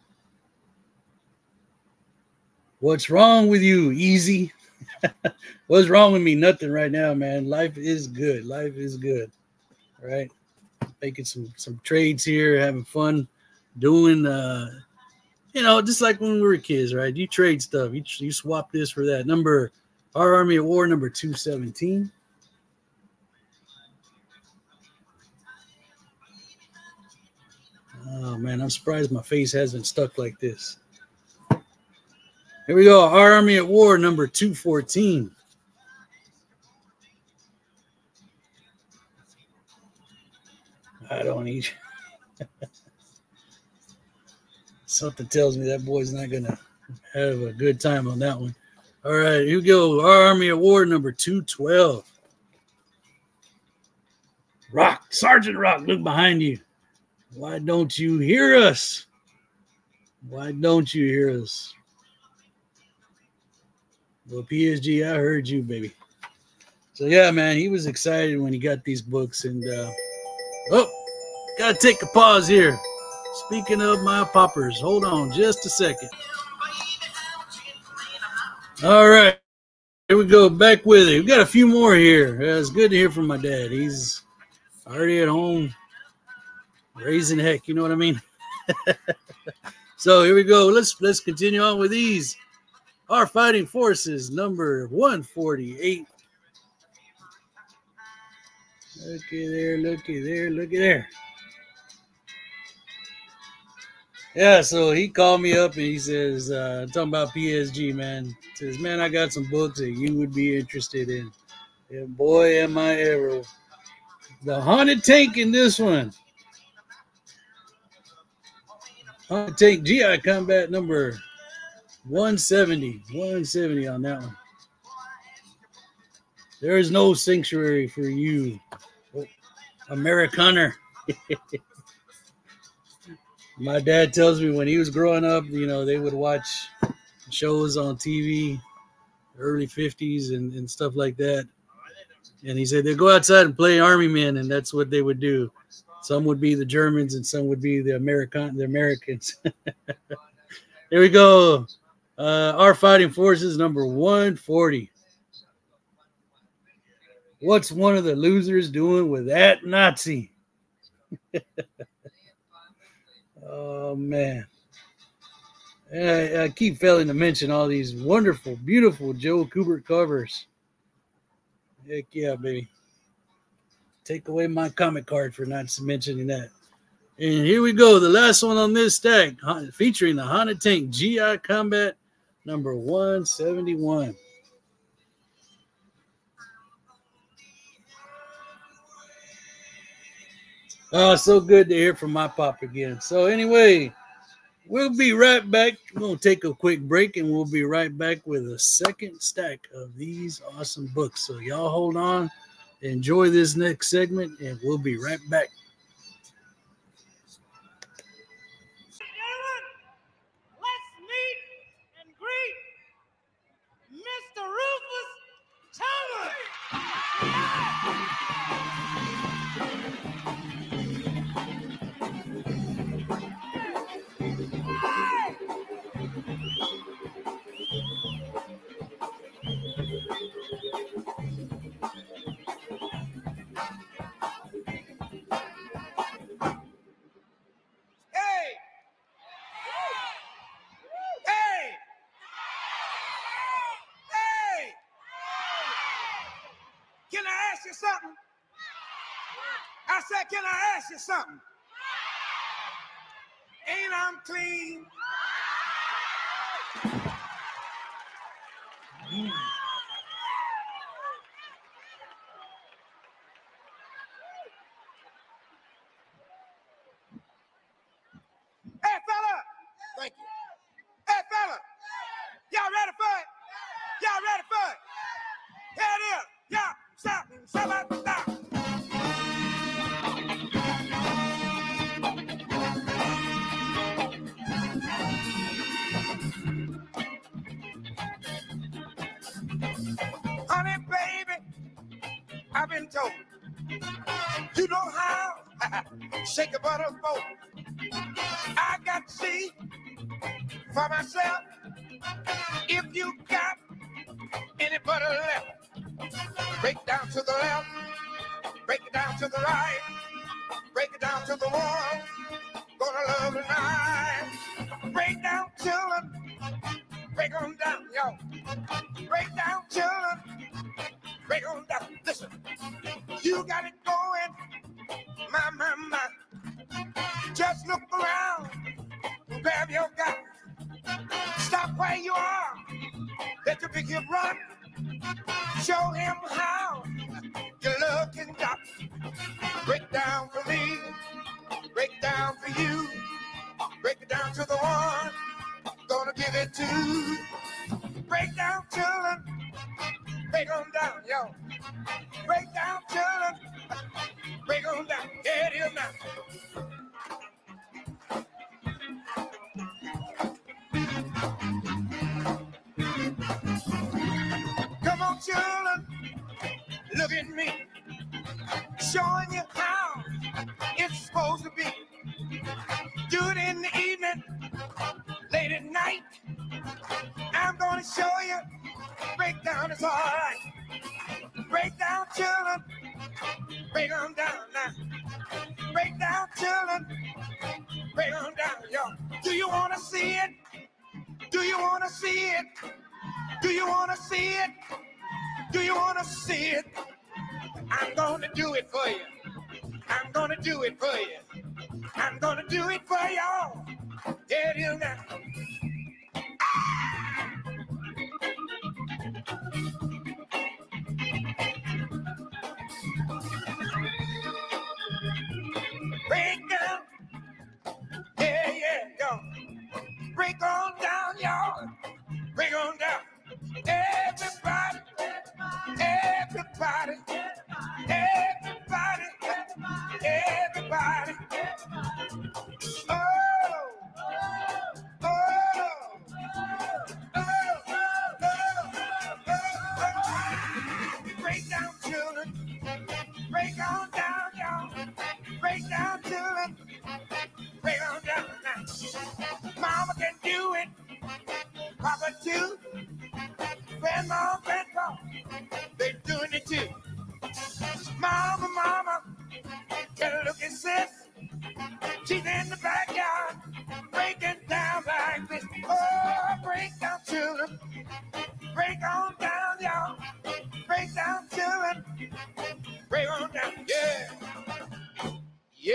What's wrong with you, Easy? What's wrong with me? Nothing right now, man. Life is good. Life is good. All right. Making some, some trades here, having fun, doing, uh, you know, just like when we were kids, right? You trade stuff. You, you swap this for that. Number Our Army at War number two seventeen. Oh, man, I'm surprised my face hasn't stuck like this. Here we go. Our Army at War number two fourteen. I don't eat. Something tells me that boy's not going to have a good time on that one. All right, here we go. Our Army at War number two twelve. Rock, Sergeant Rock, look behind you. Why don't you hear us? Why don't you hear us? Well, P S G, I heard you, baby. So, yeah, man, he was excited when he got these books. And, uh, oh, got to take a pause here. Speaking of my poppers, hold on just a second. All right. Here we go. Back with it. We've got a few more here. Uh, it's good to hear from my dad. He's already at home raising heck. You know what I mean? So here we go. Let's let's continue on with these. Our Fighting Forces, number one forty-eight. Looky there, looky there, looky there. Yeah, so he called me up and he says, uh, talking about P S G, man. He says, man, I got some books that you would be interested in. And boy, am I ever. The Haunted Tank in this one. Haunted Tank G I Combat number one seventy. one seventy on that one. There is no sanctuary for you, Americaner. My dad tells me when he was growing up, you know, they would watch shows on T V, early fifties and, and stuff like that. And he said they'd go outside and play Army men, and that's what they would do. Some would be the Germans and some would be the American, the Americans. Here we go. Uh, Our Fighting Forces, number one forty. What's one of the losers doing with that Nazi? Oh, man. I, I keep failing to mention all these wonderful, beautiful Joe Kubert covers. Heck yeah, baby. Take away my comic card for not mentioning that. And here we go. The last one on this stack, featuring the Haunted Tank G I Combat number one seventy-one. Oh, so good to hear from my pop again. So anyway, we'll be right back. We're going to take a quick break, and we'll be right back with a second stack of these awesome books. So y'all hold on, enjoy this next segment, and we'll be right back. Let's meet and greet Mister Rufus Thomas. Hey! Hey! Hey! Can I ask you something? I said, can I ask you something? Ain't I'm clean? Hey, fella! Thank you. Hey, fella! Y'all ready for it? Y'all ready for it? Here it is. Y'all stop, stop, stop. Honey, baby, I've been told you know how shake a butter boat. I got to see for myself if you got any butter left. Break down to the left, break it down to the right, break it down to the wall. Gonna love tonight. Break down children, break on down, yo. Break down children, break on down. Listen, you got it going, my, my, my. Just look around, grab your gun. Stop where you are, let your big hip run. Show him how your love can drop. Break down for me, break down for you. Break it down to the one, gonna give it to. Break down children, break on down, yo. Break down children, break now. Come on, children, look at me, showing you how it's supposed to be. Do it in the evening, late at night. I'm gonna show you, breakdown is all right. Break down, children, break on down now. Break down, children, break on down, y'all. Do you wanna see it? Do you wanna see it? Do you wanna see it? Do you wanna see it? I'm gonna do it for you. I'm gonna do it for you. I'm gonna do it for y'all. Get in now. Break down. Yeah, yeah, y'all. Break on down, y'all. Break on down. Everybody, everybody, everybody, everybody. Oh, oh, oh, oh, oh, oh. Break down, children. Break on down, y'all. Break down, children. Break on down now. Mama can do it. Papa too. Grandma, grandpa, they doing it too. Mama, mama, get a look at sis. She's in the backyard, breaking down like this. Oh, break down, children. Break on down, y'all. Break down, children. Break on down, yeah. Yeah.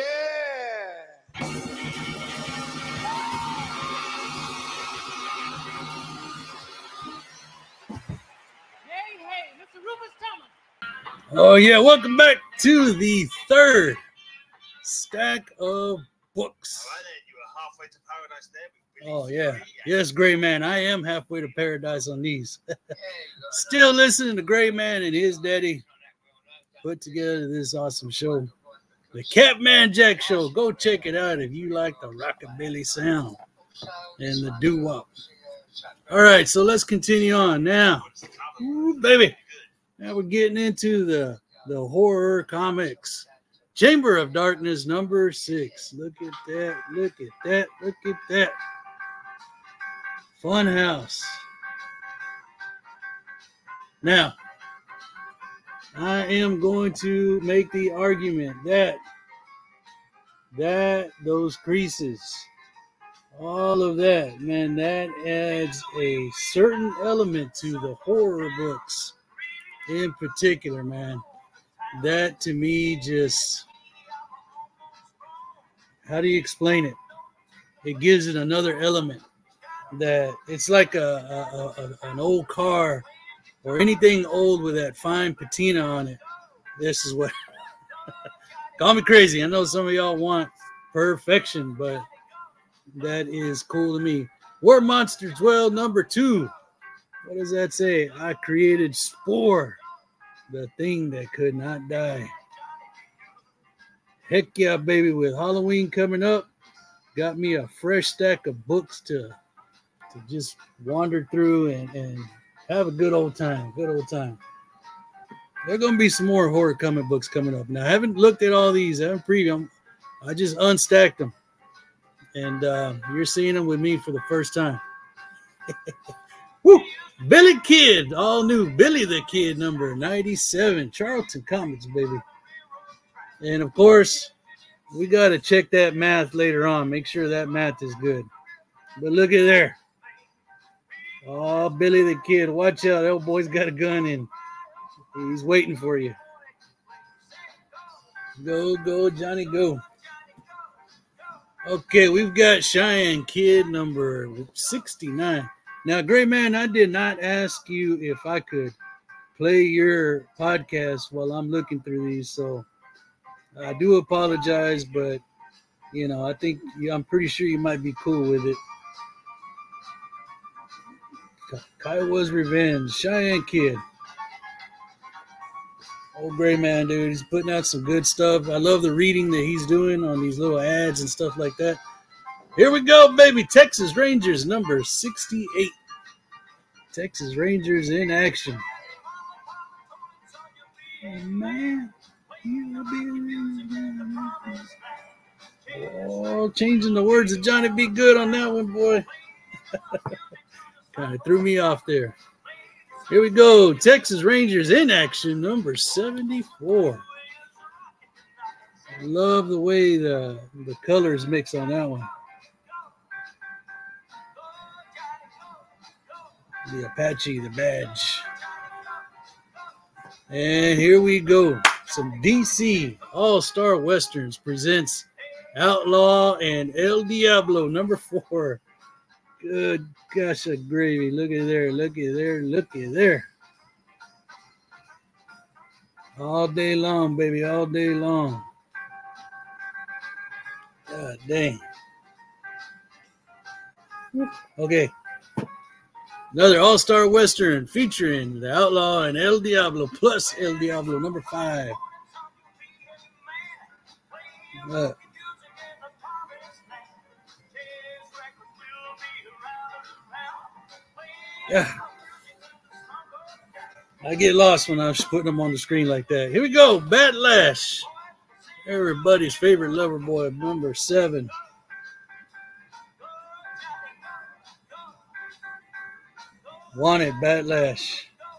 Oh, yeah. Welcome back to the third stack of books. Oh, yeah. Yes, Gray Man. I am halfway to paradise on these. Still listening to Gray Man and his daddy put together this awesome show, the Catman Jack Show. Go check it out if you like the rockabilly sound and the doo-wop. All right, so let's continue on now. Ooh, baby. Now we're getting into the, the horror comics. Chamber of Darkness, number six. Look at that. Look at that. Look at that. Funhouse. Now, I am going to make the argument that that those creases, all of that, man, that adds a certain element to the horror books in particular, man. That to me just, how do you explain it? It gives it another element that it's like a, a, a an old car or anything old with that fine patina on it. This is what call me crazy. I know some of y'all want perfection, but that is cool to me. War Monsters Dwell, number two. What does that say? I created Spore, the thing that could not die. Heck yeah, baby. With Halloween coming up, got me a fresh stack of books to, to just wander through and, and have a good old time. Good old time. There are going to be some more horror comic books coming up. Now, I haven't looked at all these. I haven't previewed them. I just unstacked them. And uh, you're seeing them with me for the first time. Woo! Billy Kid, all new. Billy the Kid, number ninety-seven. Charlton Comics, baby. And, of course, we got to check that math later on. Make sure that math is good. But look at there. Oh, Billy the Kid. Watch out. That old boy's got a gun and he's waiting for you. Go, go, Johnny, go. Okay, we've got Cheyenne Kid, number sixty-nine. Now, Gray Man, I did not ask you if I could play your podcast while I'm looking through these, so I do apologize, but, you know, I think I'm pretty sure you might be cool with it. Kiowa's Revenge, Cheyenne Kid. Old Gray Man, dude. He's putting out some good stuff. I love the reading that he's doing on these little ads and stuff like that. Here we go, baby. Texas Rangers, number sixty-eight. Texas Rangers in action. Oh, man. Oh, changing the words of Johnny B. Good on that one, boy. Kind of threw me off there. Here we go. Texas Rangers in action, number seventy-four. I love the way the, the colors mix on that one. The Apache, the badge. And here we go. Some D C All-Star Westerns presents Outlaw and El Diablo, number four. Good gosh of gravy. Look at there, look at there, look at there. All day long, baby, all day long. God dang. Okay. Another All-Star Western featuring the Outlaw and El Diablo plus El Diablo, number five. Uh, yeah. I get lost when I was putting them on the screen like that. Here we go. Batlash. Everybody's favorite lover boy, number seven. Wanted Batlash.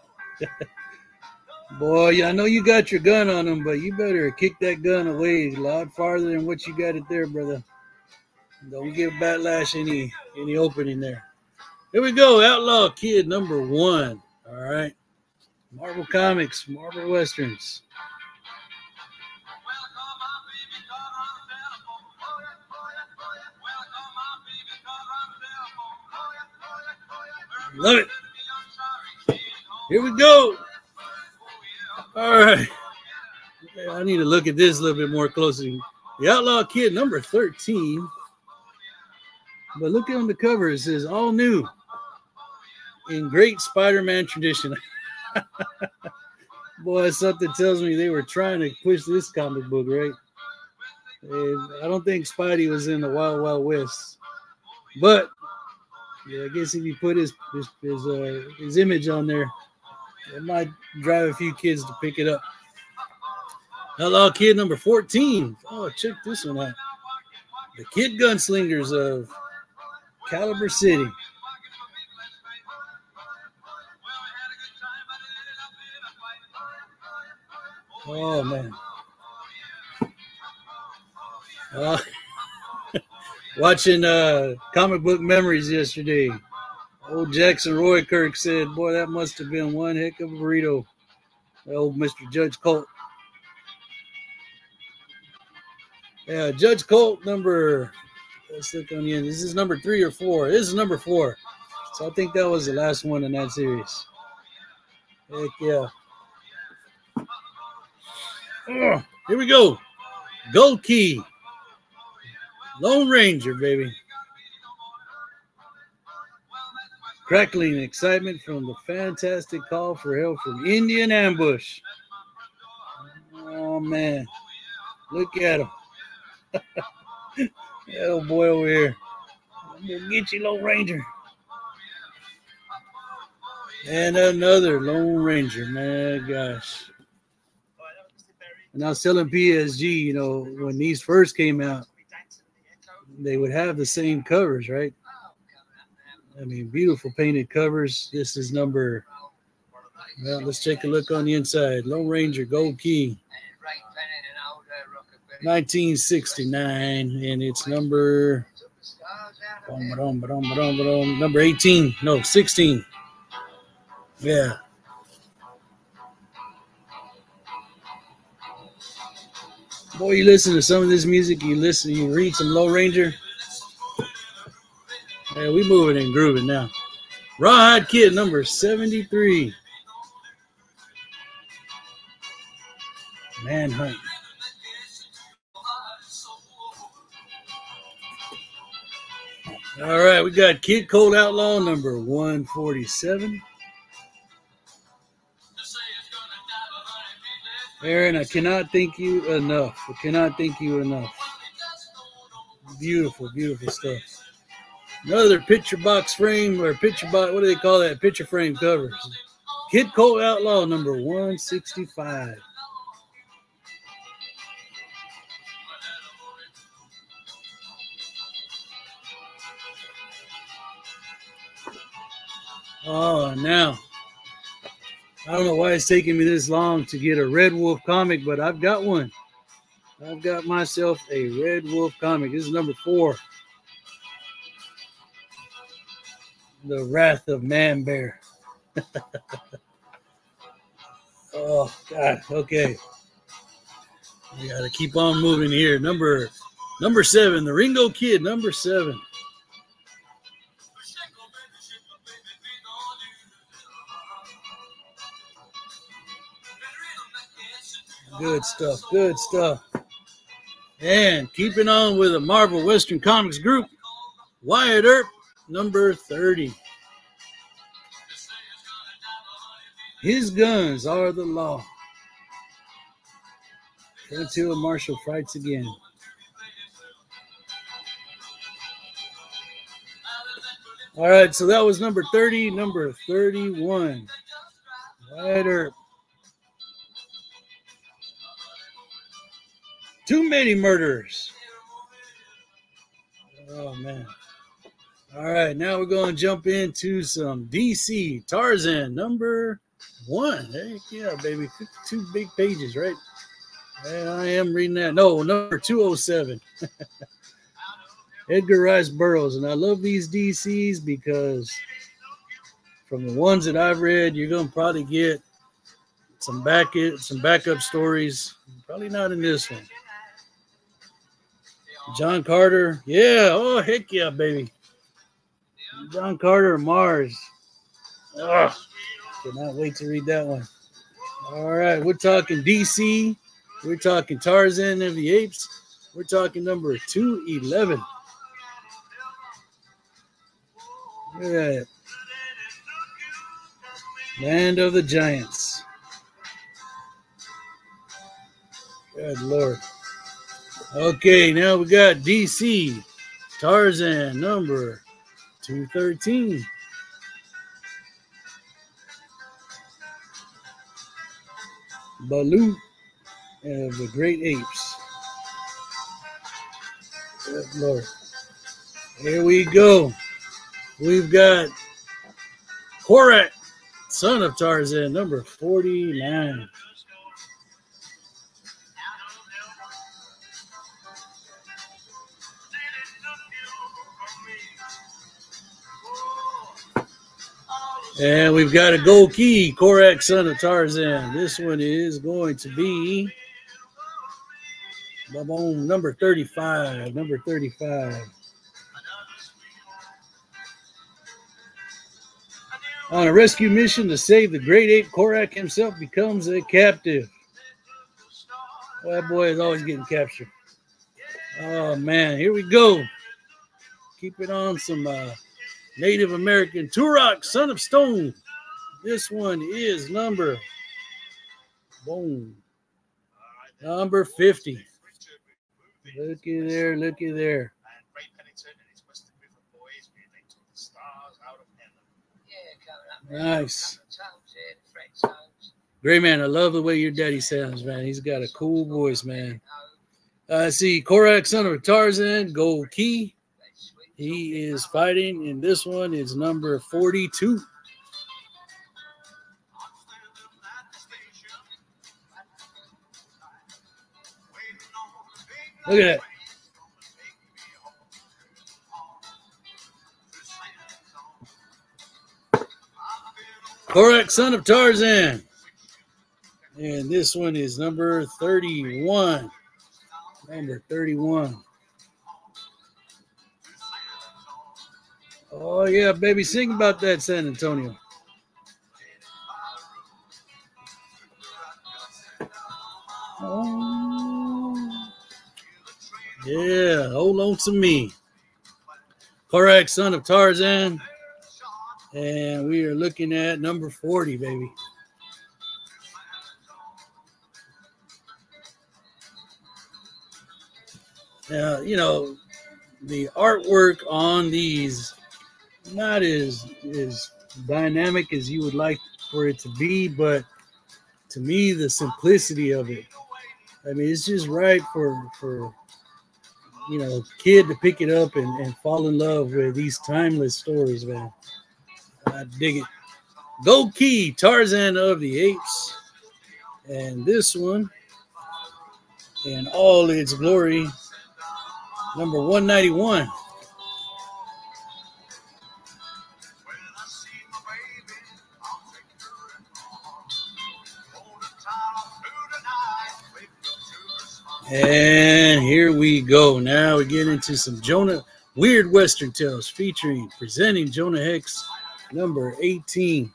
Boy, I know you got your gun on him, but you better kick that gun away a lot farther than what you got it there, brother. Don't give Batlash any any opening there. Here we go, Outlaw Kid number one. All right. Marvel Comics, Marvel Westerns. Love it. Here we go. All right. I need to look at this a little bit more closely. The Outlaw Kid number thirteen. But look on the cover. It says all new in great Spider-Man tradition. Boy, something tells me they were trying to push this comic book, right? And I don't think Spidey was in the Wild Wild West. But yeah, I guess if you put his his his, uh, his image on there, it might drive a few kids to pick it up. Outlaw Kid number fourteen. Oh, check this one out. The Kid Gunslingers of Caliber City. Oh, man. Uh, watching uh, Comic Book Memories yesterday. Old Jackson Roykirk said, boy, that must have been one heck of a burrito. Old Mister Judge Colt. Yeah, Judge Colt number, let's look on the end. This is number three or four. This is number four. So I think that was the last one in that series. Heck yeah. Oh, here we go. Gold Key. Lone Ranger, baby. Crackling excitement from the fantastic call for help from Indian Ambush. Oh, man. Look at him. That old boy over here. I'm going to get you, Lone Ranger. And another Lone Ranger, man. Gosh. And I was telling P S G, you know, when these first came out, they would have the same covers, right? I mean, beautiful painted covers. This is number, well, let's take a look on the inside. Lone Ranger Gold Key, nineteen sixty-nine, and it's number, number eighteen, no, sixteen. Yeah. Boy, you listen to some of this music, you listen, you read some Lone Ranger. Yeah, we moving and grooving now. Rawhide Kid number seventy-three. Manhunt. All right, we got Kid Colt Outlaw number one forty-seven. Aaron, I cannot thank you enough. I cannot thank you enough. Beautiful, beautiful stuff. Another picture box frame or picture box, what do they call that? Picture frame covers. Kid Colt Outlaw number one sixty-five. Oh, now, I don't know why it's taking me this long to get a Red Wolf comic, but I've got one. I've got myself a Red Wolf comic. This is number four. The Wrath of Man Bear. Oh, God. Okay. We got to keep on moving here. Number, number seven, the Ringo Kid, number seven. Good stuff. Good stuff. And keeping on with the Marvel Western Comics group, Wyatt Earp, number thirty. His guns are the law. Until Marshall fights again. All right, so that was number thirty, number thirty-one. Wyatt Earp. Too many murders. Oh, man. All right, now we're going to jump into some D C Tarzan number one. Heck yeah, baby. fifty-two big pages, right? And I am reading that. No, number two oh seven. Edgar Rice Burroughs. And I love these D Cs because from the ones that I've read, you're going to probably get some back some backup stories. Probably not in this one. John Carter. Yeah. Oh, heck yeah, baby. John Carter, Mars. Oh, cannot wait to read that one. All right. We're talking D C. We're talking Tarzan of the Apes. We're talking number two eleven. Look at that. Land of the Giants. Good Lord. Okay, now we got D C Tarzan number two thirteen. Baloo of the Great Apes. Good Lord. Here we go. We've got Korak, son of Tarzan, number forty-nine. And we've got a gold key, Korak, son of Tarzan. This one is going to be number thirty-five. Number thirty-five. On a rescue mission to save the great ape, Korak himself becomes a captive. Well, that boy is always getting captured. Oh, man. Here we go. Keep it on some uh, Native American. Turok, son of Stone. This one is number, boom, number fifty. Looky there, looky there. Nice. Great, man. I love the way your daddy sounds, man. He's got a cool voice, man. I uh, see Korak, son of Tarzan, gold key. He is fighting, and this one is number forty-two. Look at that. Korak, son of Tarzan. And this one is number thirty-one. Number thirty-one. Oh, yeah, baby. Sing about that, San Antonio. Oh, yeah, hold on to me. Korak, son of Tarzan. And we are looking at number forty, baby. Now, you know, the artwork on these not as as dynamic as you would like for it to be, but to me, the simplicity of it. I mean, it's just right for for you know, kid to pick it up and, and fall in love with these timeless stories, man. I dig it. Gold Key, Tarzan of the Apes. And this one, in all its glory, number one ninety-one. And here we go. Now we get into some Jonah Weird Western Tales featuring, presenting Jonah Hex, number eighteen.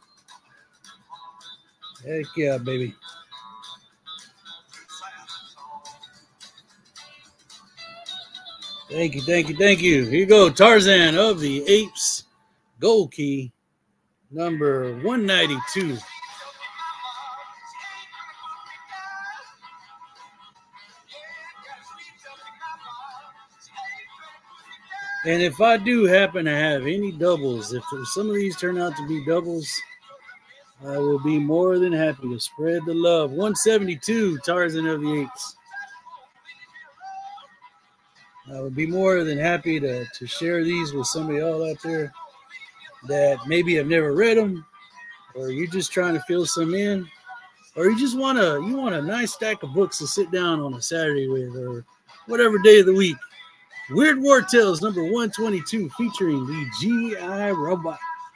Heck yeah, baby. Thank you, thank you, thank you. Here you go. Tarzan of the Apes, Gold Key, number one ninety-two. And if I do happen to have any doubles, if some of these turn out to be doubles, I will be more than happy to spread the love. one seventy-two, Tarzan of the Apes. I would be more than happy to, to share these with somebody all out there that maybe have never read them, or you're just trying to fill some in, or you just want to you want a nice stack of books to sit down on a Saturday with, or whatever day of the week. Weird War Tales number one twenty-two, featuring the G I Robot.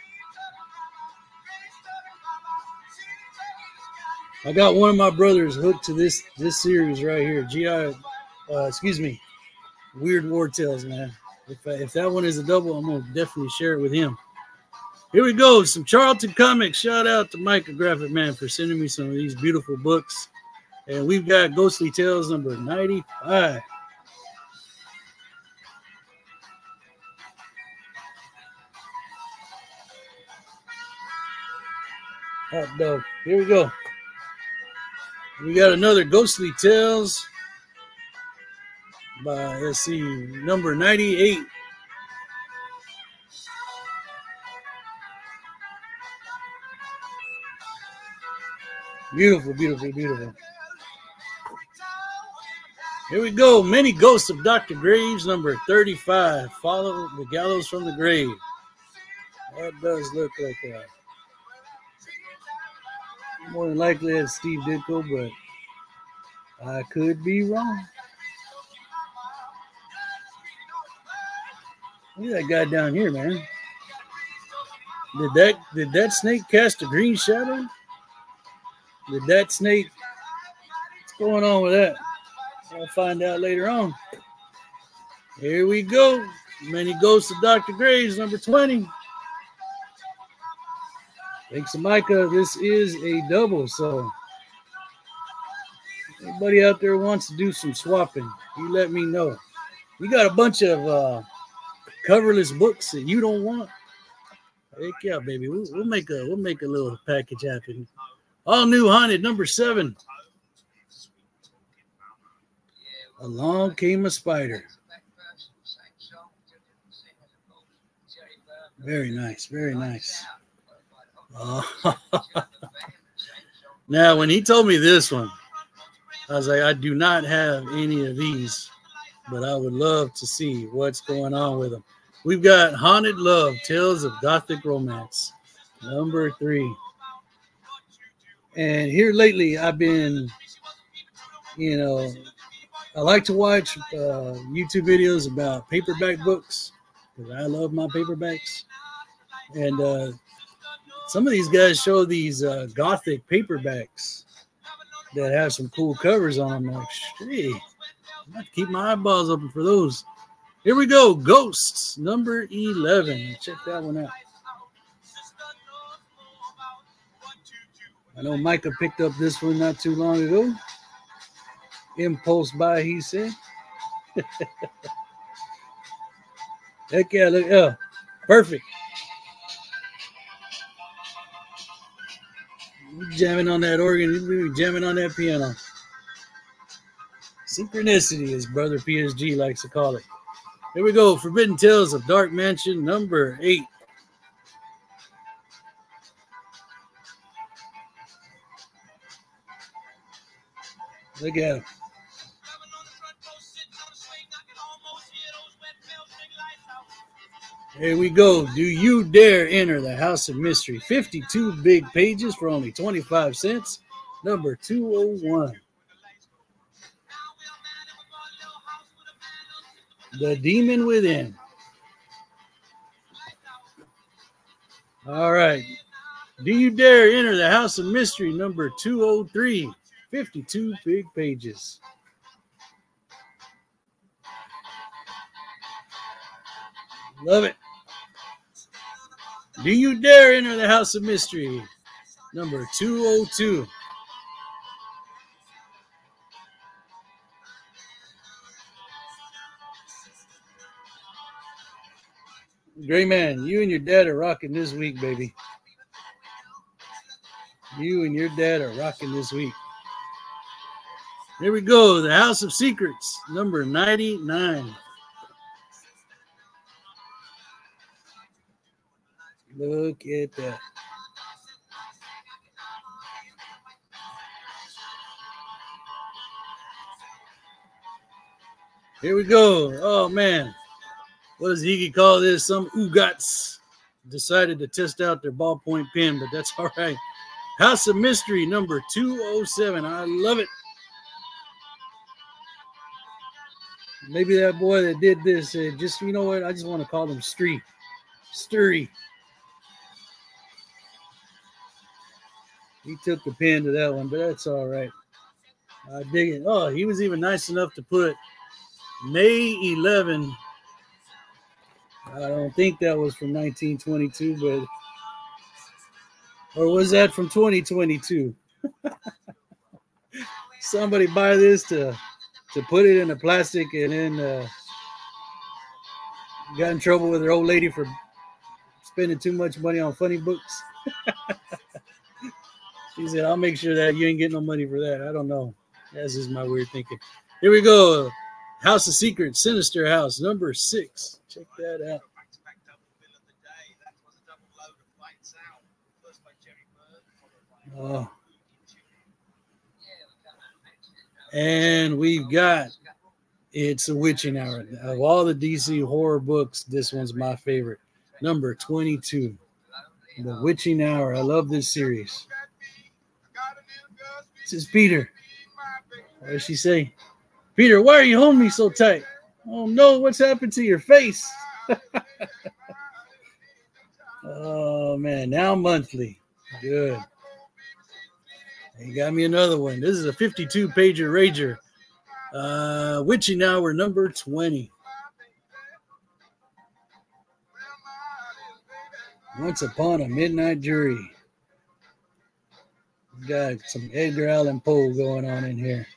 I got one of my brothers hooked to this this series right here, G I, uh, excuse me, Weird War Tales, man. If, if that one is a double, I'm going to definitely share it with him. Here we go, some Charlton Comics. Shout out to Micah Graphic Man for sending me some of these beautiful books. And we've got Ghostly Tales number ninety-five. Hot dog. Here we go. We got another Ghostly Tales by, let's see, number ninety-eight. Beautiful, beautiful, beautiful. Here we go. Many Ghosts of Doctor Graves, number thirty-five. Follow the Gallows from the Grave. That does look like a... more than likely that's Steve Ditko, but I could be wrong. Look at that guy down here, man. Did that did that snake cast a green shadow? Did that snake? What's going on with that? I'll find out later on. Here we go. Many Ghosts of Doctor Graves, number twenty. Thanks to Micah, this is a double, so anybody out there wants to do some swapping, you let me know. You got a bunch of uh, coverless books that you don't want? Heck yeah, baby. We'll, we'll make a we'll make a little package happen. All new Haunted number seven. Along Came a Spider. Very nice, very nice. Uh, now, when he told me this one, I was like, I do not have any of these, but I would love to see what's going on with them. We've got Haunted Love, Tales of Gothic Romance, number three. And here lately, I've been, you know, I like to watch uh, YouTube videos about paperback books, because I love my paperbacks. And uh, some of these guys show these uh, Gothic paperbacks that have some cool covers on them. Like, hey, I have to keep my eyeballs open for those. Here we go. Ghosts, number eleven. Check that one out. I know Micah picked up this one not too long ago. Impulse buy, he said. Heck yeah, look, yeah, perfect. Jamming on that organ, jamming on that piano. Synchronicity, as Brother P S G likes to call it. Here we go. Forbidden Tales of Dark Mansion, number eight. Look at him. Here we go. Do you dare enter the House of Mystery? fifty-two big pages for only twenty-five cents. Number two oh one. The Demon Within. All right. Do you dare enter the House of Mystery? Number two oh three. fifty-two big pages. Love it. Do you dare enter the House of Mystery? Number two oh two. Gray Man, you and your dad are rocking this week, baby. You and your dad are rocking this week. Here we go. The House of Secrets, number ninety-nine. Look at that. Here we go. Oh, man. What does he call this? Some Ugats decided to test out their ballpoint pen, but that's all right. House of Mystery, number two oh seven. I love it. Maybe that boy that did this said, just, you know what? I just want to call him Stree. Sturry. He took the pen to that one, but that's all right. I dig it. Oh, he was even nice enough to put May eleventh. I don't think that was from nineteen twenty-two, but or was that from twenty twenty-two? Somebody buy this to to put it in a plastic and then uh, got in trouble with their old lady for spending too much money on funny books. She said, I'll make sure that you ain't getting no money for that. I don't know. That's just my weird thinking. Here we go. House of Secrets, Sinister House, number six. Check that out. Oh. And we've got It's a Witching Hour. Of all the D C horror books, this one's my favorite. Number twenty-two. The Witching Hour. I love this series. This is Peter. What does she say? Peter, why are you holding me so tight? Oh no, what's happened to your face? Oh man, now monthly. Good. You got me another one. This is a fifty-two pager rager. Uh, Witching Hour number twenty. Once Upon a Midnight Jury. Got some Edgar Allan Poe going on in here.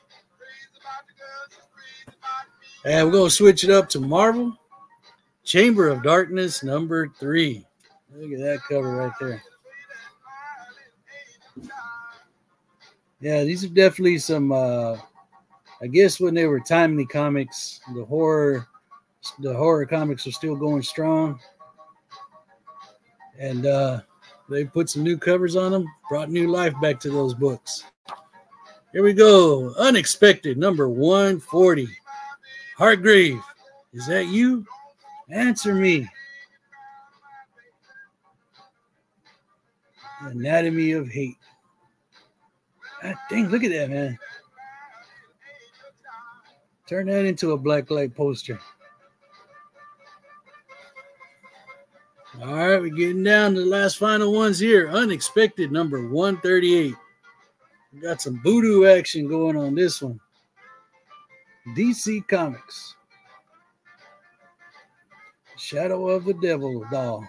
And we're going to switch it up to Marvel. Chamber of Darkness number three. Look at that cover right there. Yeah, these are definitely some, uh, I guess when they were timely comics, the horror, the horror comics are still going strong. And uh, they put some new covers on them, brought new life back to those books. Here we go. Unexpected, number one forty. Hargrave, is that you? Answer me. Anatomy of Hate. God dang, look at that, man. Turn that into a black light poster. All right, we're getting down to the last final ones here. Unexpected, number one thirty-eight. We got some voodoo action going on this one. D C Comics. Shadow of the Devil doll.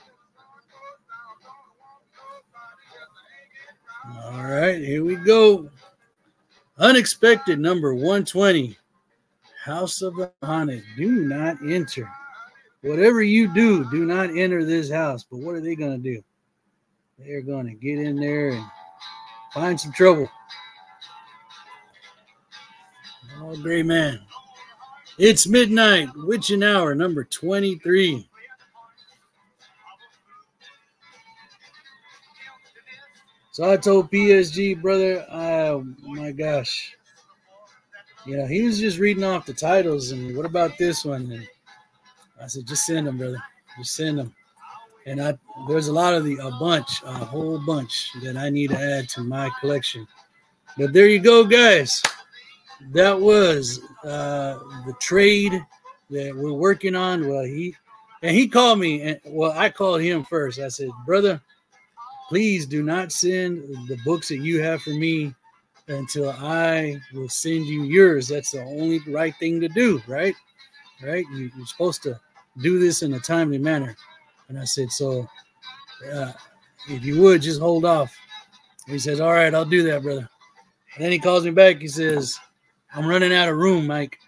All right, here we go. Unexpected, number one twenty. House of the Haunted. Do not enter. Whatever you do, do not enter this house. But what are they going to do? They're going to get in there and find some trouble. Oh, great man. It's midnight, witching hour number twenty-three. So I told P S G, brother, oh my gosh. You know, he was just reading off the titles and what about this one? And I said, just send them, brother. Just send them. And I there's a lot of the a bunch, a whole bunch that I need to add to my collection. But there you go, guys. That was uh, the trade that we're working on. Well, he and he called me, and well, I called him first. I said, brother, please do not send the books that you have for me until I will send you yours. That's the only right thing to do, right? Right? You, you're supposed to do this in a timely manner. And I said, so uh, if you would, just hold off. And he says, all right, I'll do that, brother. And then he calls me back. He says, I'm running out of room, Mike.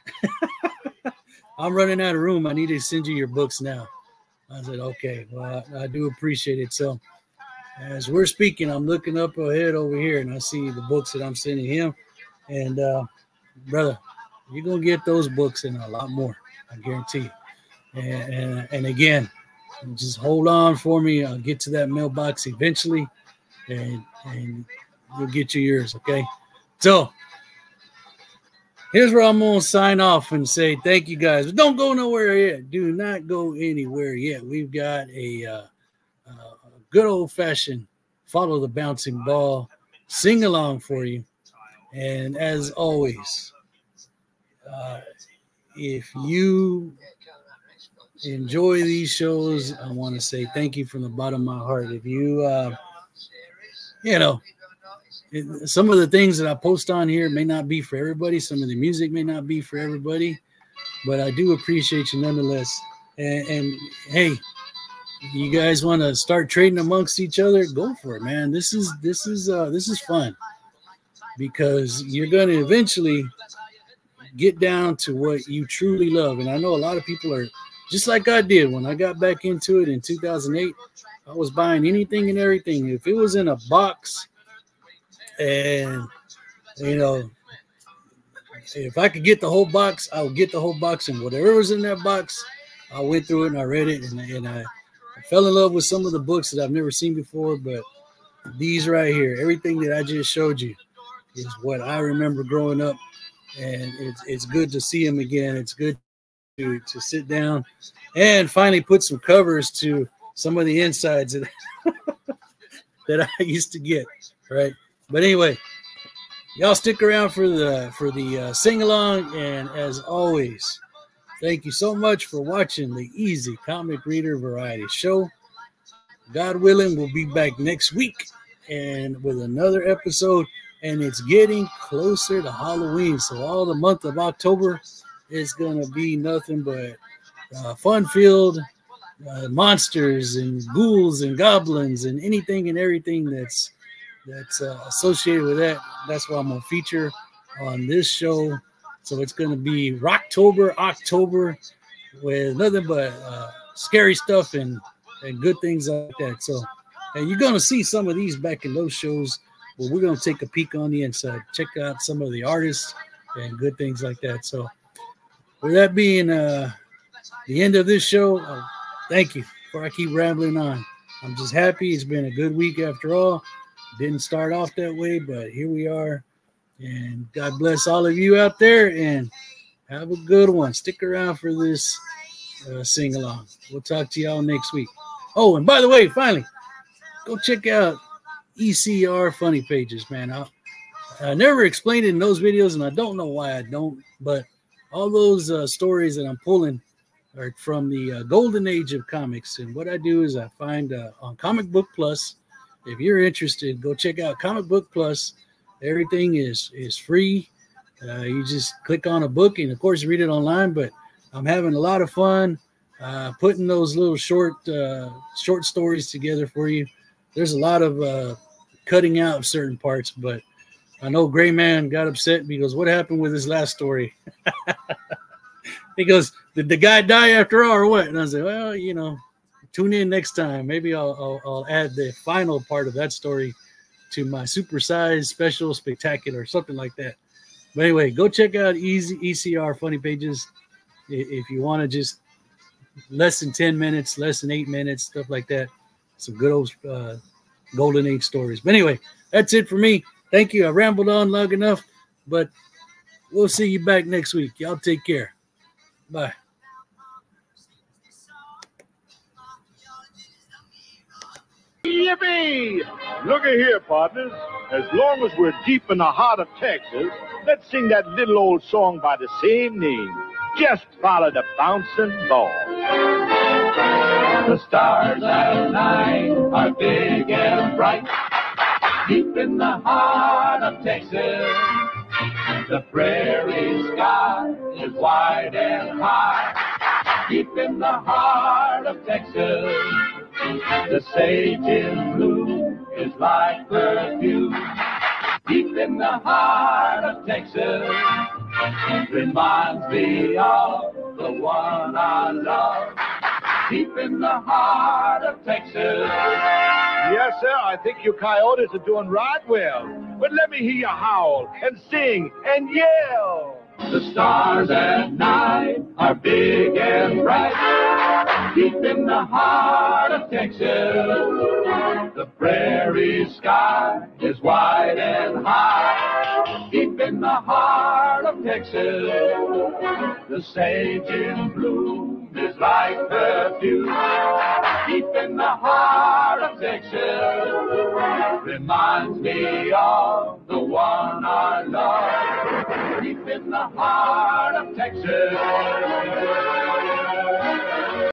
I'm running out of room. I need to send you your books now. I said, okay, well, I, I do appreciate it. So as we're speaking, I'm looking up ahead over here, and I see the books that I'm sending him. And, uh, brother, you're going to get those books and a lot more, I guarantee you. And, and, and again, just hold on for me. I'll get to that mailbox eventually, and, and you'll get you yours, okay? So here's where I'm going to sign off and say thank you, guys. But don't go nowhere yet. Do not go anywhere yet. We've got a uh, uh, good old-fashioned follow the bouncing ball sing-along for you. And as always, uh, if you enjoy these shows, I want to say thank you from the bottom of my heart. If you, uh, you know, it, some of the things that I post on here may not be for everybody. Some of the music may not be for everybody, but I do appreciate you nonetheless. And, and hey, you guys want to start trading amongst each other? Go for it, man. This is this is uh, this is fun because you're going to eventually get down to what you truly love. And I know a lot of people are just like I did when I got back into it in two thousand eight. I was buying anything and everything. If it was in a box, and you know, if I could get the whole box, I would get the whole box, and whatever was in that box, I went through it and I read it, and, and I, I fell in love with some of the books that I've never seen before. But these right here, everything that I just showed you, is what I remember growing up, and it's it's good to see them again. It's good to to sit down and finally put some covers to some of the insides that, that I used to get, right? But anyway, y'all stick around for the for the uh, sing along, and as always, thank you so much for watching the Easy Comic Reader Variety Show. God willing, we'll be back next week and with another episode. And it's getting closer to Halloween, so all the month of October is gonna be nothing but uh, fun-filled uh, monsters and ghouls and goblins and anything and everything that's that's uh, associated with that. That's what I'm gonna feature on this show. So it's gonna be Rocktober, October, with nothing but uh, scary stuff and and good things like that. So, and you're gonna see some of these back in those shows. Well, we're going to take a peek on the inside, check out some of the artists and good things like that. So with that being uh, the end of this show, uh, thank you. Before I keep rambling on, I'm just happy. It's been a good week after all. Didn't start off that way, but here we are. And God bless all of you out there, and have a good one. Stick around for this uh, sing-along. We'll talk to y'all next week. Oh, and by the way, finally, go check out E C R Funny Pages, man. I, I never explained it in those videos, and I don't know why I don't, but all those uh, stories that I'm pulling are from the uh, golden age of comics. And what I do is I find uh, on Comic Book Plus, if you're interested, go check out Comic Book Plus. Everything is, is free. Uh, you just click on a book, and of course, read it online, but I'm having a lot of fun uh, putting those little short, uh, short stories together for you. There's a lot of uh, cutting out of certain parts, but I know Gray Man got upset because what happened with his last story? He goes, did the guy die after all or what? And I said, well, you know, tune in next time. Maybe I'll, I'll, I'll add the final part of that story to my supersized special spectacular, something like that. But anyway, go check out Easy E C R Funny Pages if you want to just less than ten minutes, less than eight minutes, stuff like that. Some good old uh, golden age stories. But anyway, that's it for me. Thank you. I rambled on long enough, but we'll see you back next week. Y'all take care. Bye. Yippee! Look at here, partners. As long as we're deep in the heart of Texas, let's sing that little old song by the same name. Just follow the bouncing ball. The stars at night are big and bright, deep in the heart of Texas. The prairie sky is wide and high, deep in the heart of Texas. The sage in bloom is like perfume, deep in the heart of Texas. Reminds me of the one I love, deep in the heart of Texas. Yes, sir, I think you coyotes are doing right well. But let me hear you howl and sing and yell. The stars at night are big and bright, deep in the heart of Texas. The prairie sky is wide and high, deep in the heart of Texas. The sage in bloom is like perfume, deep in the heart of Texas. Reminds me of the one I love, deep in the heart of Texas.